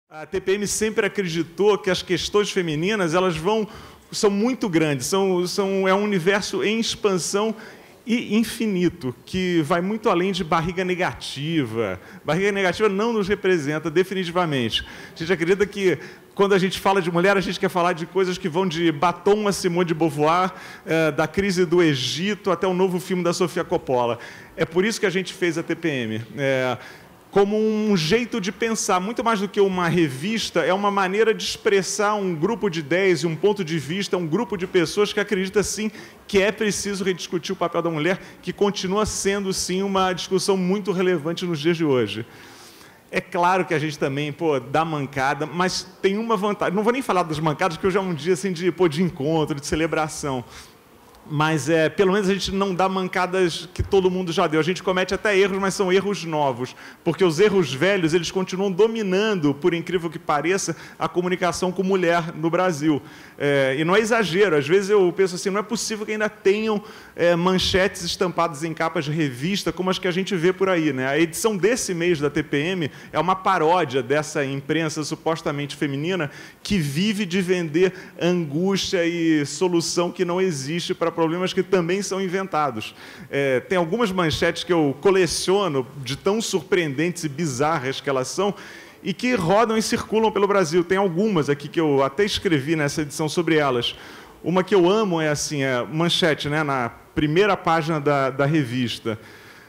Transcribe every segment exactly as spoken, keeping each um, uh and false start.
A T P M sempre acreditou que as questões femininas elas vão, são muito grandes, são, são, é um universo em expansão e infinito, que vai muito além de barriga negativa. Barriga negativa não nos representa definitivamente. A gente acredita que, quando a gente fala de mulher, a gente quer falar de coisas que vão de Batom a Simone de Beauvoir, eh, da crise do Egito até o novo filme da Sofia Coppola. É por isso que a gente fez a T P M. É, como um jeito de pensar, muito mais do que uma revista, é uma maneira de expressar um grupo de ideias e um ponto de vista, um grupo de pessoas que acredita, sim, que é preciso rediscutir o papel da mulher, que continua sendo, sim, uma discussão muito relevante nos dias de hoje. É claro que a gente também, pô, dá mancada, mas tem uma vantagem. Não vou nem falar das mancadas, porque hoje é um dia assim, de, pô, de encontro, de celebração. Mas, é, pelo menos, a gente não dá mancadas que todo mundo já deu. A gente comete até erros, mas são erros novos. Porque os erros velhos, eles continuam dominando, por incrível que pareça, a comunicação com mulher no Brasil. É, e não é exagero. Às vezes eu penso assim, não é possível que ainda tenham é, manchetes estampadas em capas de revista, como as que a gente vê por aí, né? A edição desse mês da T P M é uma paródia dessa imprensa supostamente feminina que vive de vender angústia e solução que não existe para problemas que também são inventados. É, tem algumas manchetes que eu coleciono, de tão surpreendentes e bizarras que elas são, e que rodam e circulam pelo Brasil. Tem algumas aqui que eu até escrevi nessa edição sobre elas. Uma que eu amo é assim, é manchete, né, na primeira página da, da revista.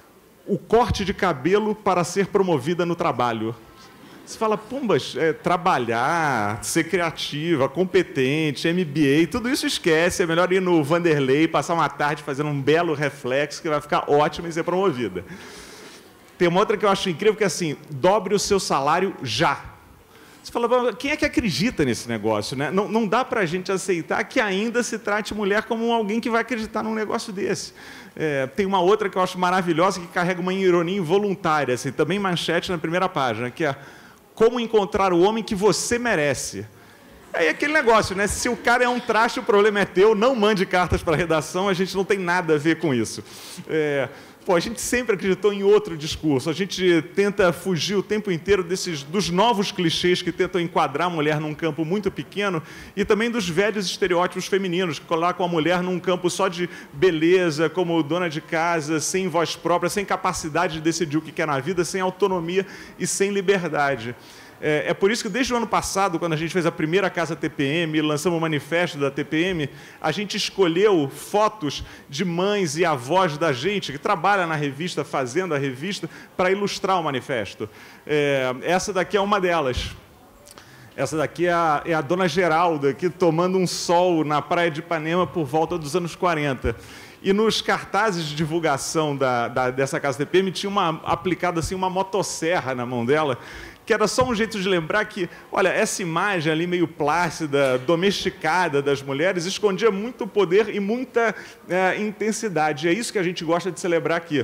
O corte de cabelo para ser promovida no trabalho. Você fala, pumbas, é, trabalhar, ser criativa, competente, M B A, tudo isso esquece. É melhor ir no Vanderlei, passar uma tarde fazendo um belo reflexo, que vai ficar ótimo e ser promovida. Tem uma outra que eu acho incrível, que é assim, dobre o seu salário já. Você fala, quem é que acredita nesse negócio, né? Não, não dá para a gente aceitar que ainda se trate mulher como alguém que vai acreditar num negócio desse. É, tem uma outra que eu acho maravilhosa, que carrega uma ironia involuntária, assim, também manchete na primeira página, que é como encontrar o homem que você merece. Aí aquele negócio, né? Se o cara é um traste, o problema é teu, não mande cartas para a redação, a gente não tem nada a ver com isso. É, pô, a gente sempre acreditou em outro discurso, a gente tenta fugir o tempo inteiro desses, dos novos clichês que tentam enquadrar a mulher num campo muito pequeno e também dos velhos estereótipos femininos, que colocam a mulher num campo só de beleza, como dona de casa, sem voz própria, sem capacidade de decidir o que quer na vida, sem autonomia e sem liberdade. É, é por isso que, desde o ano passado, quando a gente fez a primeira Casa T P M, lançamos o manifesto da T P M, a gente escolheu fotos de mães e avós da gente, que trabalham na revista, fazendo a revista, para ilustrar o manifesto. É, essa daqui é uma delas. Essa daqui é a, é a Dona Geralda, aqui tomando um sol na praia de Ipanema por volta dos anos quarenta. E nos cartazes de divulgação da, da, dessa Casa T P M tinha uma, aplicado assim, uma motosserra na mão dela, que era só um jeito de lembrar que, olha, essa imagem ali meio plácida, domesticada das mulheres, escondia muito poder e muita é, intensidade. E é isso que a gente gosta de celebrar aqui.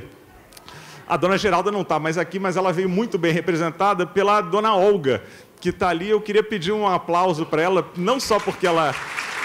A Dona Geralda não está mais aqui, mas ela veio muito bem representada pela Dona Olga, que está ali. Eu queria pedir um aplauso para ela, não só porque ela...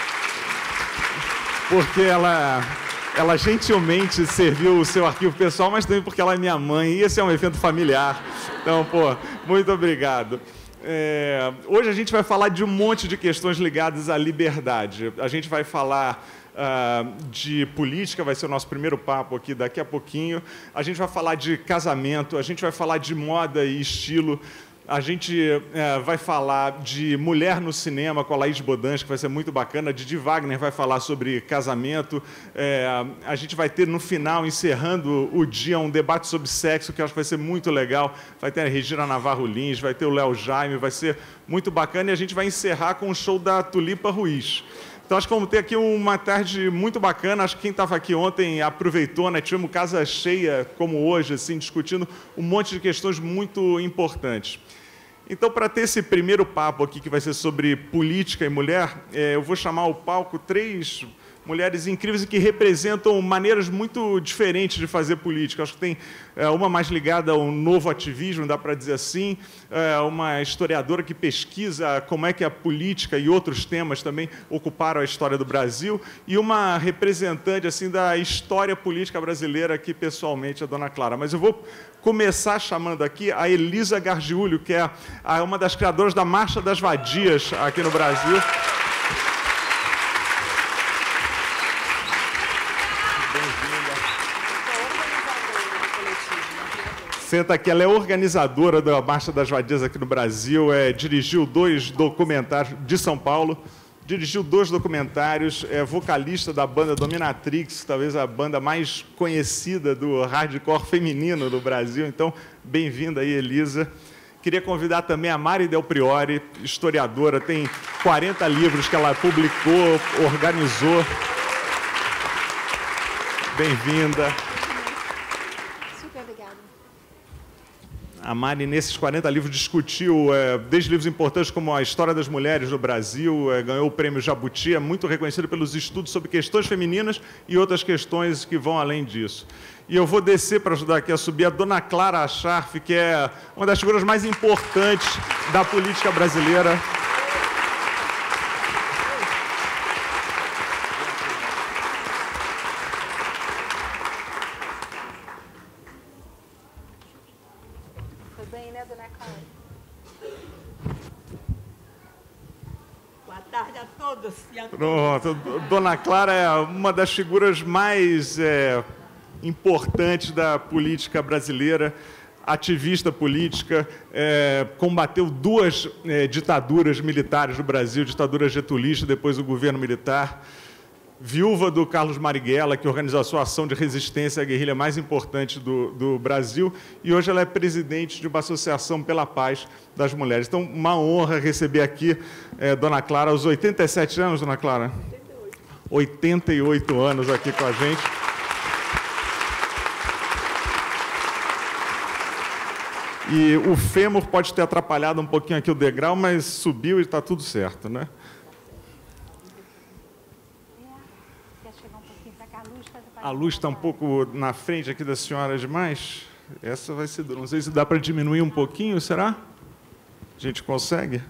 porque ela... ela gentilmente serviu o seu arquivo pessoal, mas também porque ela é minha mãe, e esse é um evento familiar. Então, pô, muito obrigado. É, hoje a gente vai falar de um monte de questões ligadas à liberdade. A gente vai falar uh, de política, vai ser o nosso primeiro papo aqui daqui a pouquinho. A gente vai falar de casamento, a gente vai falar de moda e estilo. A gente é, vai falar de mulher no cinema com a Laís Bodansky, que vai ser muito bacana. A Didi Wagner vai falar sobre casamento. É, a gente vai ter, no final, encerrando o dia, um debate sobre sexo, que eu acho que vai ser muito legal. Vai ter a Regina Navarro Lins, vai ter o Léo Jaime, vai ser muito bacana. E a gente vai encerrar com o show da Tulipa Ruiz. Então, acho que vamos ter aqui uma tarde muito bacana. Acho que quem estava aqui ontem aproveitou, né? Tivemos casa cheia, como hoje, assim, discutindo um monte de questões muito importantes. Então, para ter esse primeiro papo aqui, que vai ser sobre política e mulher, é, eu vou chamar ao palco três mulheres incríveis e que representam maneiras muito diferentes de fazer política. Acho que tem é, uma mais ligada ao novo ativismo, dá para dizer assim, é, uma historiadora que pesquisa como é que a política e outros temas também ocuparam a história do Brasil, e uma representante assim da história política brasileira aqui, pessoalmente, a Dona Clara. Mas eu vou começar chamando aqui a Elisa Gargiulho, que é uma das criadoras da Marcha das Vadias aqui no Brasil. Senta aqui, ela é organizadora da Marcha das Vadias aqui no Brasil, é, dirigiu dois documentários de São Paulo, dirigiu dois documentários, é vocalista da banda Dominatrix, talvez a banda mais conhecida do hardcore feminino do Brasil. Então, bem-vinda aí, Elisa. Queria convidar também a Mari Del Priore, historiadora, tem quarenta livros que ela publicou, organizou. Bem-vinda. A Mari, nesses quarenta livros, discutiu é, desde livros importantes como a História das Mulheres no Brasil, é, ganhou o prêmio Jabuti, é muito reconhecido pelos estudos sobre questões femininas e outras questões que vão além disso. E eu vou descer para ajudar aqui a subir a Dona Clara Acharf, que é uma das figuras mais importantes da política brasileira. Pronto. Dona Clara é uma das figuras mais é, importantes da política brasileira, ativista política, é, combateu duas é, ditaduras militares no Brasil, ditadura getulista, depois o governo militar, viúva do Carlos Marighella, que organizou a sua ação de resistência à guerrilha mais importante do, do Brasil, e hoje ela é presidente de uma associação pela paz das mulheres. Então, uma honra receber aqui é, Dona Clara, aos oitenta e sete anos, Dona Clara? oitenta e oito anos aqui com a gente. E o fêmur pode ter atrapalhado um pouquinho aqui o degrau, mas subiu e está tudo certo, né? A luz está um pouco na frente aqui da senhora demais. Essa vai ser dura. Não sei se dá para diminuir um pouquinho, será? A gente consegue?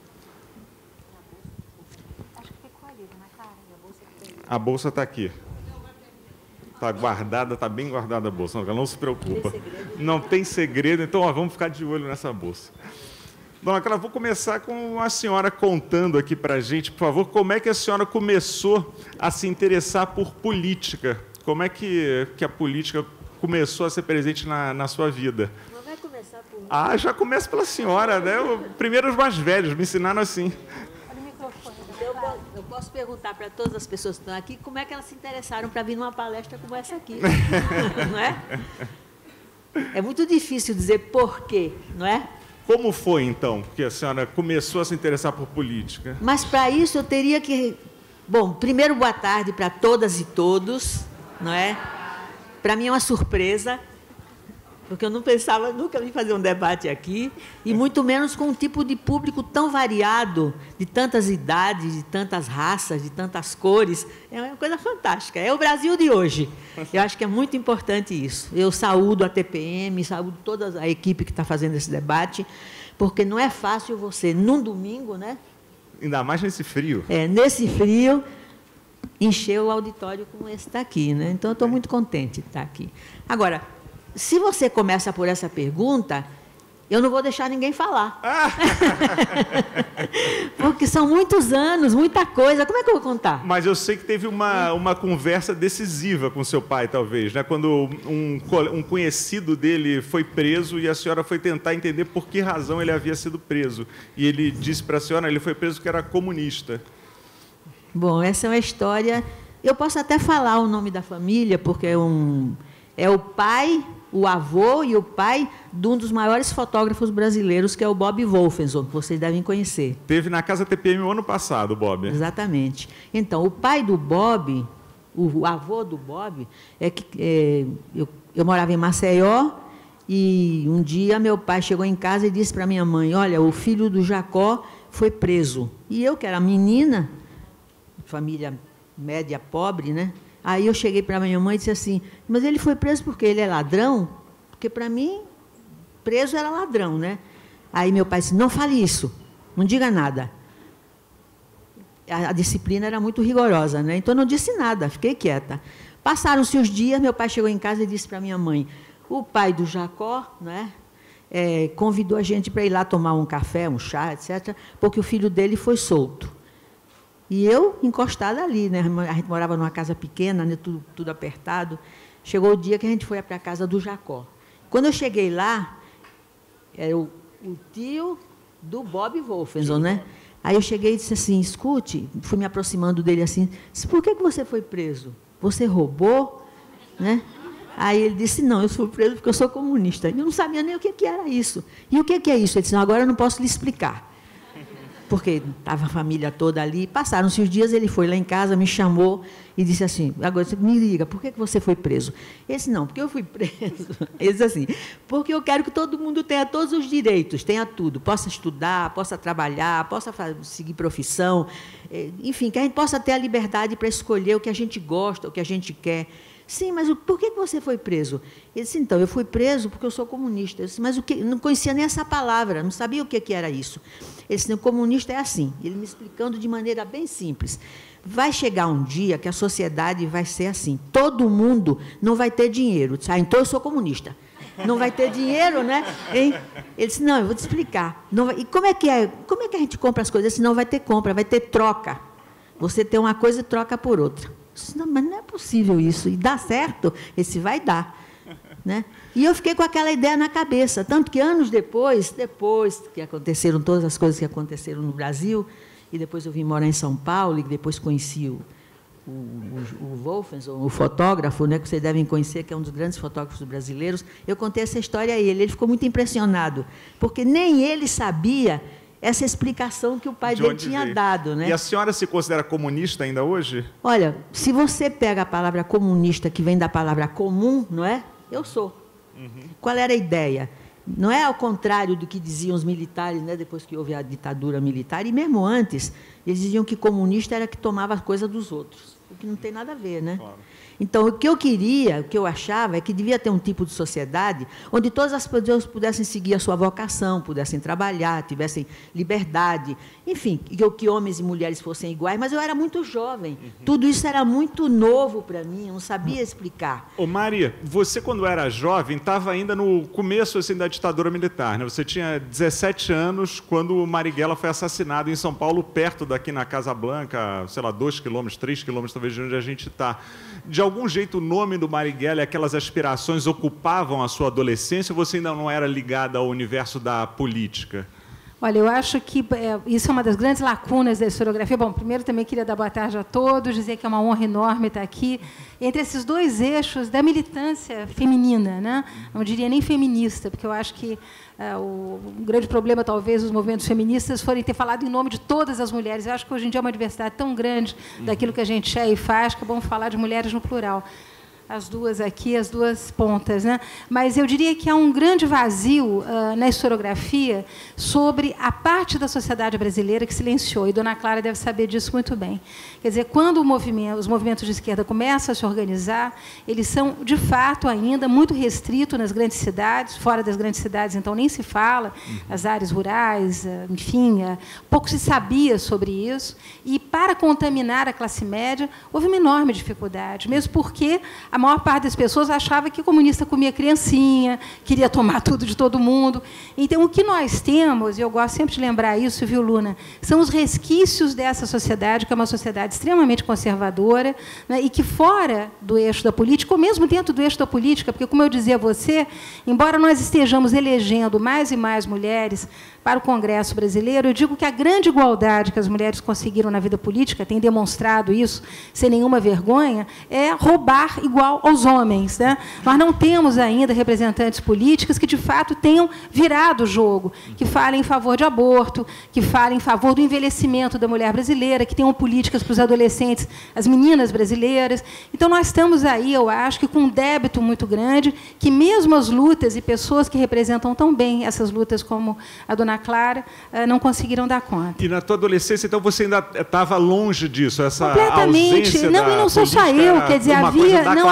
A bolsa está aqui. Está guardada, está bem guardada a bolsa. Não, não se preocupa. Não tem segredo, então ó, vamos ficar de olho nessa bolsa. Dona Clara, vou começar com a senhora contando aqui para a gente, por favor, como é que a senhora começou a se interessar por política? Como é que, que a política começou a ser presente na, na sua vida? Não vai começar por mim. Ah, já começa pela senhora, né? Primeiro os mais velhos me ensinaram assim. Olha o microfone. Eu, eu posso perguntar para todas as pessoas que estão aqui como é que elas se interessaram para vir numa palestra como essa aqui. Não é? É muito difícil dizer por quê, não é? Como foi, então, que a senhora começou a se interessar por política? Mas, para isso, eu teria que... Bom, primeiro, boa tarde para todas e todos, não é? Para mim é uma surpresa, porque eu não pensava nunca em fazer um debate aqui, e muito menos com um tipo de público tão variado, de tantas idades, de tantas raças, de tantas cores. É uma coisa fantástica. É o Brasil de hoje. Eu acho que é muito importante isso. Eu saúdo a T P M, saúdo toda a equipe que está fazendo esse debate, porque não é fácil você, num domingo, né? Ainda mais nesse frio. É, nesse frio, encher o auditório como esse está aqui, né? Então, eu estou muito contente de estar aqui. Agora, se você começa por essa pergunta, eu não vou deixar ninguém falar. Porque são muitos anos, muita coisa. Como é que eu vou contar? Mas eu sei que teve uma, uma conversa decisiva com seu pai, talvez, né? Quando um, um conhecido dele foi preso e a senhora foi tentar entender por que razão ele havia sido preso. E ele disse para a senhora que ele foi preso porque era comunista. Bom, essa é uma história... Eu posso até falar o nome da família, porque é, um, é o pai, o avô e o pai de um dos maiores fotógrafos brasileiros, que é o Bob Wolfensohn, que vocês devem conhecer. Teve na Casa T P M o ano passado, Bob. Exatamente. Então, o pai do Bob, o avô do Bob, é que é, eu, eu morava em Maceió, e um dia meu pai chegou em casa e disse para minha mãe, olha, o filho do Jacó foi preso. E eu, que era menina, família média pobre, né? Aí eu cheguei para a minha mãe e disse assim, mas ele foi preso porque ele é ladrão? Porque, para mim, preso era ladrão, né? Aí meu pai disse, não fale isso, não diga nada. A, a disciplina era muito rigorosa, né? Então, eu não disse nada, fiquei quieta. Passaram-se os dias, meu pai chegou em casa e disse para minha mãe, o pai do Jacó, né, é, convidou a gente para ir lá tomar um café, um chá, etcétera, porque o filho dele foi solto. E eu, encostada ali, né? A gente morava numa casa pequena, né? tudo, tudo apertado. Chegou o dia que a gente foi para a casa do Jacó. Quando eu cheguei lá, era o, o tio do Bob Wolfensohn, né? Aí eu cheguei e disse assim, escute, fui me aproximando dele assim, disse, por que que você foi preso? Você roubou? Né? Aí ele disse, não, eu fui preso porque eu sou comunista. E eu não sabia nem o que, que era isso. E o que, que é isso? Ele disse, não, agora eu não posso lhe explicar. Porque estava a família toda ali. Passaram-se os dias, ele foi lá em casa, me chamou e disse assim, agora você me liga, por que que você foi preso? Ele disse, não, porque eu fui preso. Ele disse assim, porque eu quero que todo mundo tenha todos os direitos, tenha tudo, possa estudar, possa trabalhar, possa fazer, seguir profissão, enfim, que a gente possa ter a liberdade para escolher o que a gente gosta, o que a gente quer. Sim, mas o, por que que você foi preso? Ele disse, então, eu fui preso porque eu sou comunista. Eu disse, mas o que? Não conhecia nem essa palavra, não sabia o que, que era isso. Ele disse, comunista é assim. Ele me explicando de maneira bem simples. Vai chegar um dia que a sociedade vai ser assim. Todo mundo não vai ter dinheiro. Eu disse, ah, então eu sou comunista. Não vai ter dinheiro, né? Hein? Ele disse, não, eu vou te explicar. Não vai, e como é que é? Como é que a gente compra as coisas? Ele disse, não vai ter compra, vai ter troca. Você tem uma coisa e troca por outra. Não, mas não é possível isso. E dá certo? Esse vai dar. Né? E eu fiquei com aquela ideia na cabeça. Tanto que anos depois, depois que aconteceram todas as coisas que aconteceram no Brasil, e depois eu vim morar em São Paulo, e depois conheci o, o, o, o Wolfensohn, o fotógrafo, né, que vocês devem conhecer, que é um dos grandes fotógrafos brasileiros, eu contei essa história a ele. Ele ficou muito impressionado, porque nem ele sabia essa explicação que o pai dele tinha veio? dado. Né? E a senhora se considera comunista ainda hoje? Olha, se você pega a palavra comunista, que vem da palavra comum, não é? Eu sou. Uhum. Qual era a ideia? Não é ao contrário do que diziam os militares, né, depois que houve a ditadura militar, e mesmo antes, eles diziam que comunista era que tomava a coisa dos outros, o que não tem nada a ver, né? Claro. Então, o que eu queria, o que eu achava, é que devia ter um tipo de sociedade onde todas as pessoas pudessem seguir a sua vocação, pudessem trabalhar, tivessem liberdade, enfim, que, que homens e mulheres fossem iguais, mas eu era muito jovem. Uhum. Tudo isso era muito novo para mim, eu não sabia explicar. Ô, Maria, você, quando era jovem, estava ainda no começo assim, da ditadura militar, né? Você tinha dezessete anos quando o Marighella foi assassinado em São Paulo, perto daqui na Casa Blanca, sei lá, dois quilômetros, três quilômetros, talvez, de onde a gente está. De algum jeito, o nome do Marighella e aquelas aspirações ocupavam a sua adolescência, ou você ainda não era ligada ao universo da política? Olha, eu acho que é, isso é uma das grandes lacunas da historiografia. Bom, primeiro também queria dar boa tarde a todos, dizer que é uma honra enorme estar aqui entre esses dois eixos da militância feminina, né? Não diria nem feminista, porque eu acho que é, o, o grande problema, talvez, dos movimentos feministas forem ter falado em nome de todas as mulheres. Eu acho que hoje em dia é uma diversidade tão grande daquilo que a gente é e faz, que é bom falar de mulheres no plural. As duas aqui, as duas pontas, né? Mas eu diria que há um grande vazio uh, na historiografia sobre a parte da sociedade brasileira que silenciou, e Dona Clara deve saber disso muito bem. Quer dizer, quando o movimento, os movimentos de esquerda começam a se organizar, eles são, de fato, ainda muito restritos nas grandes cidades, fora das grandes cidades, então, nem se fala, as áreas rurais, uh, enfim, uh, pouco se sabia sobre isso, e, para contaminar a classe média, houve uma enorme dificuldade, mesmo porque a A maior parte das pessoas achava que comunista comia criancinha, queria tomar tudo de todo mundo. Então, o que nós temos, e eu gosto sempre de lembrar isso, viu, Luna, são os resquícios dessa sociedade, que é uma sociedade extremamente conservadora, né, e que, fora do eixo da política, ou mesmo dentro do eixo da política, porque, como eu dizia a você, embora nós estejamos elegendo mais e mais mulheres para o Congresso brasileiro, eu digo que a grande igualdade que as mulheres conseguiram na vida política, tem demonstrado isso sem nenhuma vergonha, é roubar igual aos homens, né? Nós não temos ainda representantes políticas que, de fato, tenham virado o jogo, que falem em favor de aborto, que falem em favor do envelhecimento da mulher brasileira, que tenham políticas para os adolescentes, as meninas brasileiras. Então, nós estamos aí, eu acho, que com um débito muito grande, que mesmo as lutas e pessoas que representam tão bem essas lutas como a Dona Clara, não conseguiram dar conta. E na tua adolescência, então, você ainda estava longe disso, essa completamente. ausência não, da e não sou só eu, quer dizer, havia, não,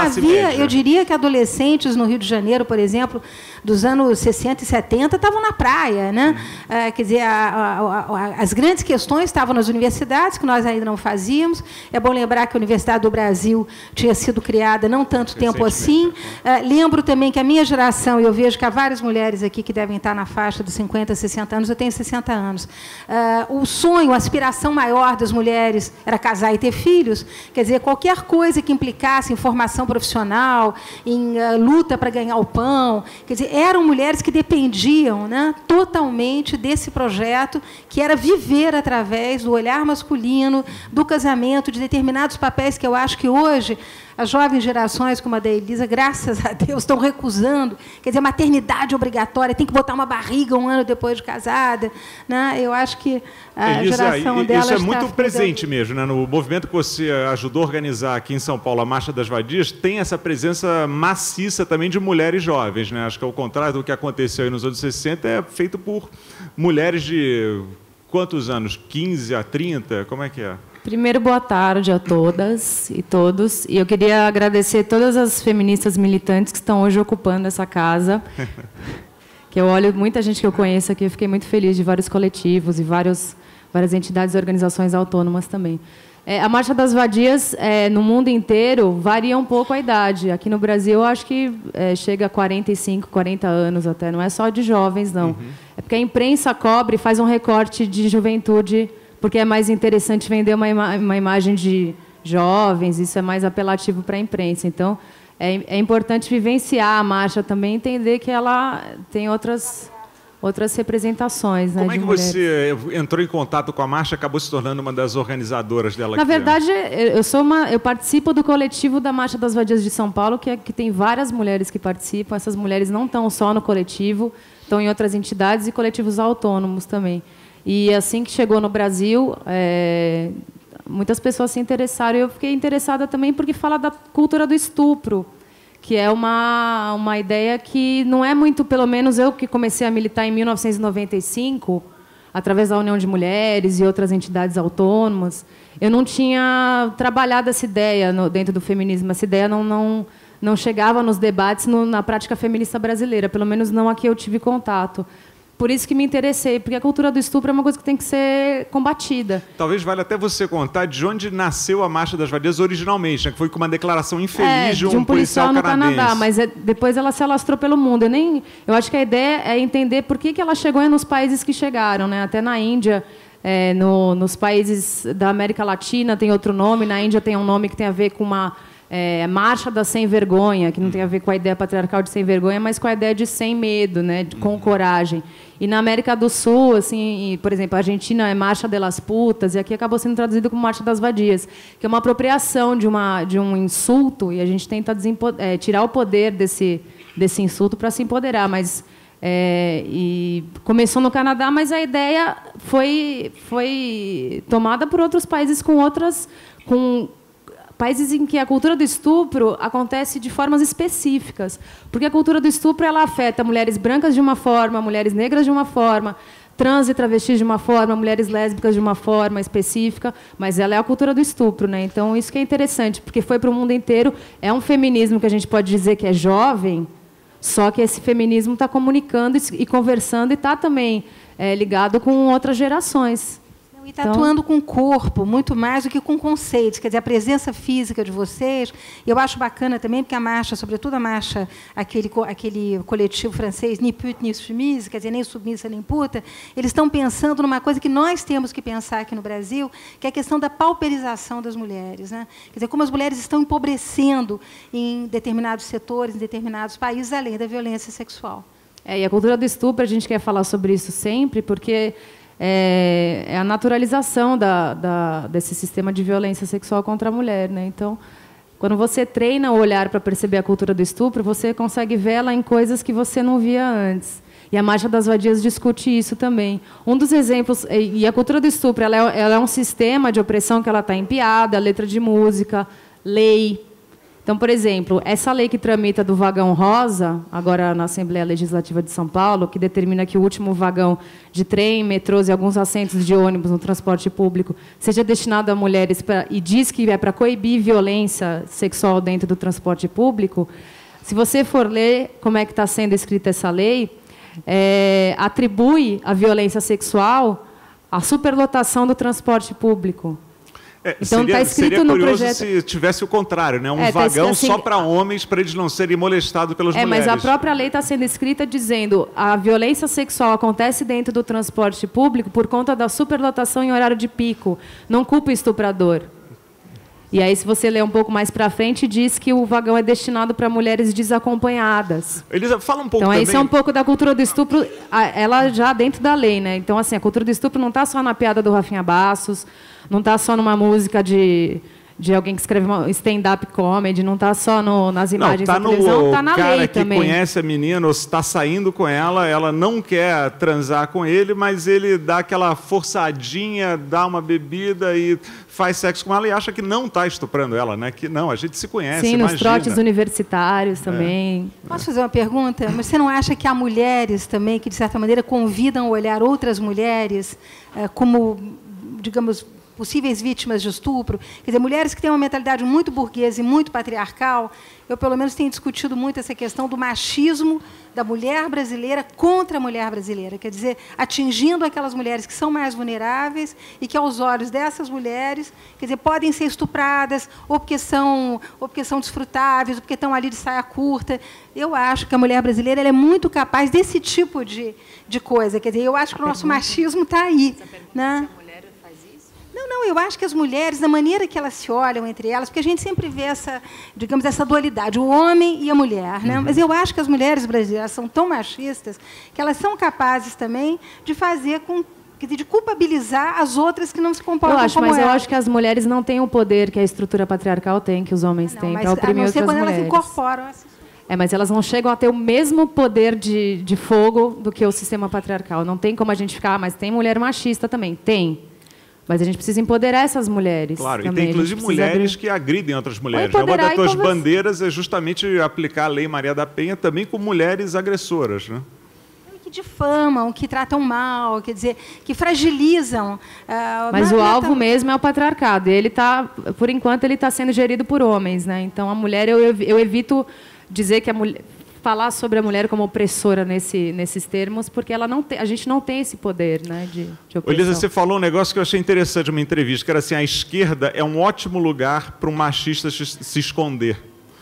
classe havia, média. eu diria que adolescentes no Rio de Janeiro, por exemplo, dos anos sessenta e setenta, estavam na praia, né? Hum. É, quer dizer, a, a, a, as grandes questões estavam nas universidades, que nós ainda não fazíamos. É bom lembrar que a Universidade do Brasil tinha sido criada não tanto tempo assim. É, lembro também que a minha geração, e eu vejo que há várias mulheres aqui que devem estar na faixa dos cinquenta, sessenta anos, eu tenho sessenta anos. É, o sonho, a aspiração maior das mulheres era casar e ter filhos. Quer dizer, qualquer coisa que implicasse em formação profissional, em uh, luta para ganhar o pão, quer dizer, eram mulheres que dependiam, né, totalmente desse projeto, que era viver através do olhar masculino, do casamento, de determinados papéis que eu acho que hoje as jovens gerações, como a da Elisa, graças a Deus, estão recusando. Quer dizer, maternidade obrigatória, tem que botar uma barriga um ano depois de casada. Né? Eu acho que a Elisa, geração dela isso é está muito ficando... presente mesmo. Né? No movimento que você ajudou a organizar aqui em São Paulo, a Marcha das Vadias, tem essa presença maciça também de mulheres jovens. Né? Acho que, ao contrário do que aconteceu aí nos anos sessenta, é feito por mulheres de quantos anos? quinze a trinta? Como é que é? Primeiro, boa tarde a todas e todos. E eu queria agradecer todas as feministas militantes que estão hoje ocupando essa casa. Que eu olho muita gente que eu conheço aqui, eu fiquei muito feliz de vários coletivos e vários, várias entidades e organizações autônomas também. É, a Marcha das Vadias, é, no mundo inteiro, varia um pouco a idade. Aqui no Brasil, eu acho que é, chega a quarenta e cinco, quarenta anos até. Não é só de jovens, não. Uhum. É porque a imprensa cobre e faz um recorte de juventude, porque é mais interessante vender uma, ima uma imagem de jovens, isso é mais apelativo para a imprensa. Então, é, é importante vivenciar a marcha também, entender que ela tem outras, outras representações. Como né, é que mulheres. você entrou em contato com a marcha e acabou se tornando uma das organizadoras dela? Na aqui, verdade, né? eu, sou uma, eu participo do coletivo da Marcha das Vadias de São Paulo, que, é, que tem várias mulheres que participam. Essas mulheres não estão só no coletivo, estão em outras entidades e coletivos autônomos também. E assim que chegou no Brasil, é, muitas pessoas se interessaram. E eu fiquei interessada também porque fala da cultura do estupro, que é uma, uma ideia que não é muito, pelo menos eu que comecei a militar em mil novecentos e noventa e cinco, através da União de Mulheres e outras entidades autônomas, eu não tinha trabalhado essa ideia no, dentro do feminismo. Essa ideia não, não, não chegava nos debates no, na prática feminista brasileira, pelo menos não aqui eu tive contato. Por isso que me interessei, porque a cultura do estupro é uma coisa que tem que ser combatida. Talvez valha até você contar de onde nasceu a Marcha das Vadias originalmente, né? Que foi com uma declaração infeliz é, de um, de um policial, policial no canadense. Canadá, mas é, depois ela se alastrou pelo mundo. Eu, nem, eu acho que a ideia é entender por que, que ela chegou nos países que chegaram, né? Até na Índia, é, no, nos países da América Latina tem outro nome, na Índia tem um nome que tem a ver com uma... É, marcha da sem vergonha, que não tem a ver com a ideia patriarcal de sem vergonha, mas com a ideia de sem medo, né, de, com coragem. E na América do Sul, assim, e, por exemplo, a Argentina é Marcha de las Putas, e aqui acabou sendo traduzido como Marcha das Vadias, que é uma apropriação de, uma, de um insulto, e a gente tenta é, tirar o poder desse, desse insulto para se empoderar. Mas, é, e começou no Canadá, mas a ideia foi, foi tomada por outros países com outras... Com, países em que a cultura do estupro acontece de formas específicas, porque a cultura do estupro ela afeta mulheres brancas de uma forma, mulheres negras de uma forma, trans e travestis de uma forma, mulheres lésbicas de uma forma específica, mas ela é a cultura do estupro, né? Então isso que é interessante, porque foi para o mundo inteiro, é um feminismo que a gente pode dizer que é jovem, só que esse feminismo está comunicando e conversando e está também é, ligado com outras gerações. E está então, atuando com o corpo, muito mais do que com conceitos. Quer dizer, a presença física de vocês. Eu acho bacana também, porque a marcha, sobretudo a marcha, aquele, aquele coletivo francês, ni pute ni soumise, quer dizer, nem submissa nem puta, eles estão pensando numa coisa que nós temos que pensar aqui no Brasil, que é a questão da pauperização das mulheres. Né? Quer dizer, como as mulheres estão empobrecendo em determinados setores, em determinados países, além da violência sexual. É, e a cultura do estupro, a gente quer falar sobre isso sempre, porque... É, é a naturalização da, da, desse sistema de violência sexual contra a mulher, né? Então, quando você treina o olhar para perceber a cultura do estupro, você consegue vê-la em coisas que você não via antes. E a Marcha das Vadias discute isso também. Um dos exemplos, e a cultura do estupro, ela é, ela é um sistema de opressão que ela está em piada, letra de música, lei. Então, por exemplo, essa lei que tramita do vagão rosa, agora na Assembleia Legislativa de São Paulo, que determina que o último vagão de trem, metrôs e alguns assentos de ônibus no transporte público seja destinado a mulheres pra, e diz que é para coibir violência sexual dentro do transporte público, se você for ler como é que está sendo escrita essa lei, é, atribui a violência sexual à superlotação do transporte público. É, então seria, está escrito seria no curioso projeto se tivesse o contrário, né? Um é, tá vagão assim, só para homens, para eles não serem molestados pelas é, mulheres. mas a própria lei está sendo escrita dizendo a violência sexual acontece dentro do transporte público por conta da superlotação em horário de pico. Não culpa o estuprador. E aí, se você ler um pouco mais para frente, diz que o vagão é destinado para mulheres desacompanhadas. Elisa, fala um pouco então, também... isso é um pouco da cultura do estupro, ela já dentro da lei, né? Então, assim, a cultura do estupro não está só na piada do Rafinha Bastos, não está só numa música de, de alguém que escreve uma stand-up comedy, não está só no, nas imagens não, tá da televisão, está no na cara lei que também. Conhece a menina, ou está saindo com ela, ela não quer transar com ele, mas ele dá aquela forçadinha, dá uma bebida e faz sexo com ela e acha que não está estuprando ela, né? Que não, a gente se conhece, Sim, imagina. nos trotes universitários também. É. Posso fazer uma pergunta? Mas você não acha que há mulheres também que, de certa maneira, convidam a olhar outras mulheres eh, como, digamos, possíveis vítimas de estupro? Quer dizer, mulheres que têm uma mentalidade muito burguesa e muito patriarcal. Eu, pelo menos, tenho discutido muito essa questão do machismo da mulher brasileira contra a mulher brasileira. Quer dizer, atingindo aquelas mulheres que são mais vulneráveis e que, aos olhos dessas mulheres, quer dizer, podem ser estupradas ou porque são, ou porque são desfrutáveis, ou porque estão ali de saia curta. Eu acho que a mulher brasileira ela é muito capaz desse tipo de, de coisa. Quer dizer, eu acho que o nosso machismo está aí. Né? Não, não, eu acho que as mulheres, da maneira que elas se olham entre elas, porque a gente sempre vê essa, digamos, essa dualidade, o homem e a mulher, né? Uhum. Mas eu acho que as mulheres brasileiras são tão machistas que elas são capazes também de fazer com, quer dizer, de culpabilizar as outras que não se comportam eu acho, como mas elas. Eu acho que as mulheres não têm o poder que a estrutura patriarcal tem, que os homens não, têm, para oprimir outras mulheres. A não ser quando mulheres. elas incorporam essas... É, mas elas não chegam a ter o mesmo poder de, de fogo do que o sistema patriarcal. Não tem como a gente ficar, ah, mas tem mulher machista também. Tem. Mas a gente precisa empoderar essas mulheres. Claro, também. E tem inclusive mulheres abrir... que agridem outras mulheres. Uma das tuas bandeiras é justamente aplicar a Lei Maria da Penha também com mulheres agressoras, né? Que difamam, que tratam mal, quer dizer, que fragilizam. Uh, Mas o alvo mesmo é o patriarcado. E ele tá, por enquanto, ele está sendo gerido por homens, né? Então, a mulher, eu, eu evito dizer que a mulher... falar sobre a mulher como opressora nesse, nesses termos, porque ela não tem, a gente não tem esse poder, né, de, de opressão. Elisa, você falou um negócio que eu achei interessante numa entrevista, que era assim, a esquerda é um ótimo lugar para um machista se esconder.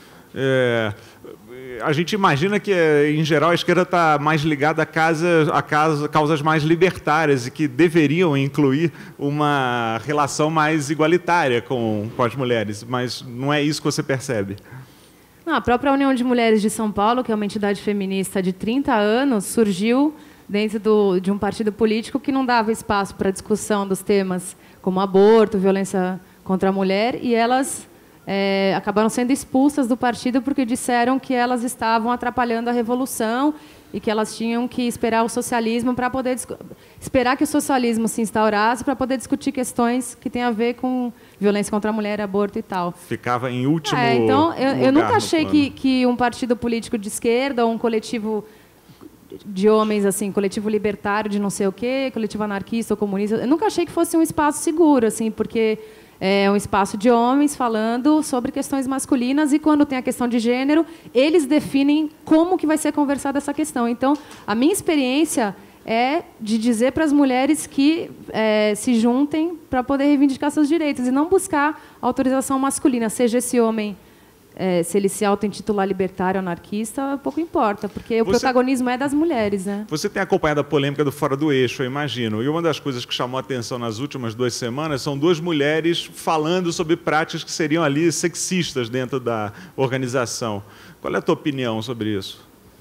É, a gente imagina que, em geral, a esquerda está mais ligada a, casa, a casa, causas mais libertárias e que deveriam incluir uma relação mais igualitária com, com as mulheres, mas não é isso que você percebe. Não, a própria União de Mulheres de São Paulo, que é uma entidade feminista de trinta anos, surgiu dentro do, de um partido político que não dava espaço para discussão dos temas como aborto, violência contra a mulher, e elas é, acabaram sendo expulsas do partido porque disseram que elas estavam atrapalhando a revolução e que elas tinham que esperar o socialismo para poder esperar que o socialismo se instaurasse para poder discutir questões que têm a ver com violência contra a mulher, aborto e tal. Ficava em último é, então eu, eu nunca achei que, plano. que um partido político de esquerda ou um coletivo de homens assim, coletivo libertário de não sei o quê, coletivo anarquista ou comunista, eu nunca achei que fosse um espaço seguro, assim, porque é um espaço de homens falando sobre questões masculinas e quando tem a questão de gênero, eles definem como que vai ser conversada essa questão. Então, a minha experiência é de dizer para as mulheres que é, se juntem para poder reivindicar seus direitos e não buscar autorização masculina, seja esse homem, é, se ele se auto-intitular libertário ou anarquista, pouco importa, porque o você, protagonismo é das mulheres, né? Você tem acompanhado a polêmica do Fora do Eixo, eu imagino, e uma das coisas que chamou a atenção nas últimas duas semanas são duas mulheres falando sobre práticas que seriam ali sexistas dentro da organização. Qual é a tua opinião sobre isso?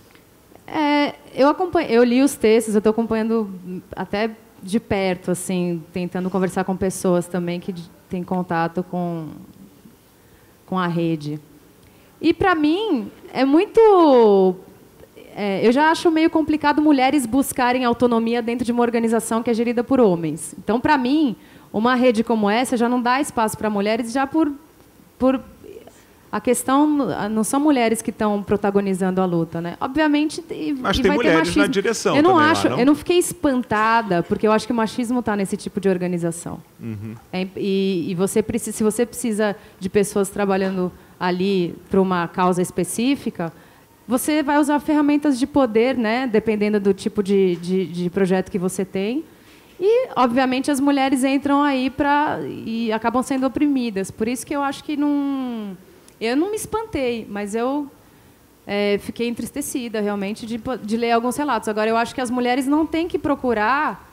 É, eu, acompanho, eu li os textos, eu estou acompanhando até de perto, assim, tentando conversar com pessoas também que têm contato com, com a rede. E, para mim, é muito... É, eu já acho meio complicado mulheres buscarem autonomia dentro de uma organização que é gerida por homens. Então, para mim, uma rede como essa já não dá espaço para mulheres já por... por a questão não são mulheres que estão protagonizando a luta, né? Obviamente, e, mas e tem vai mulheres ter machismo. na direção. Eu não também acho, lá, não? eu não fiquei espantada, porque eu acho que o machismo está nesse tipo de organização. Uhum. É, e, e você precisa, se você precisa de pessoas trabalhando ali para uma causa específica, você vai usar ferramentas de poder, né? Dependendo do tipo de, de, de projeto que você tem. E, obviamente, as mulheres entram aí pra, e acabam sendo oprimidas. Por isso que eu acho que não... Eu não me espantei, mas eu é, fiquei entristecida, realmente, de, de ler alguns relatos. Agora, eu acho que as mulheres não têm que procurar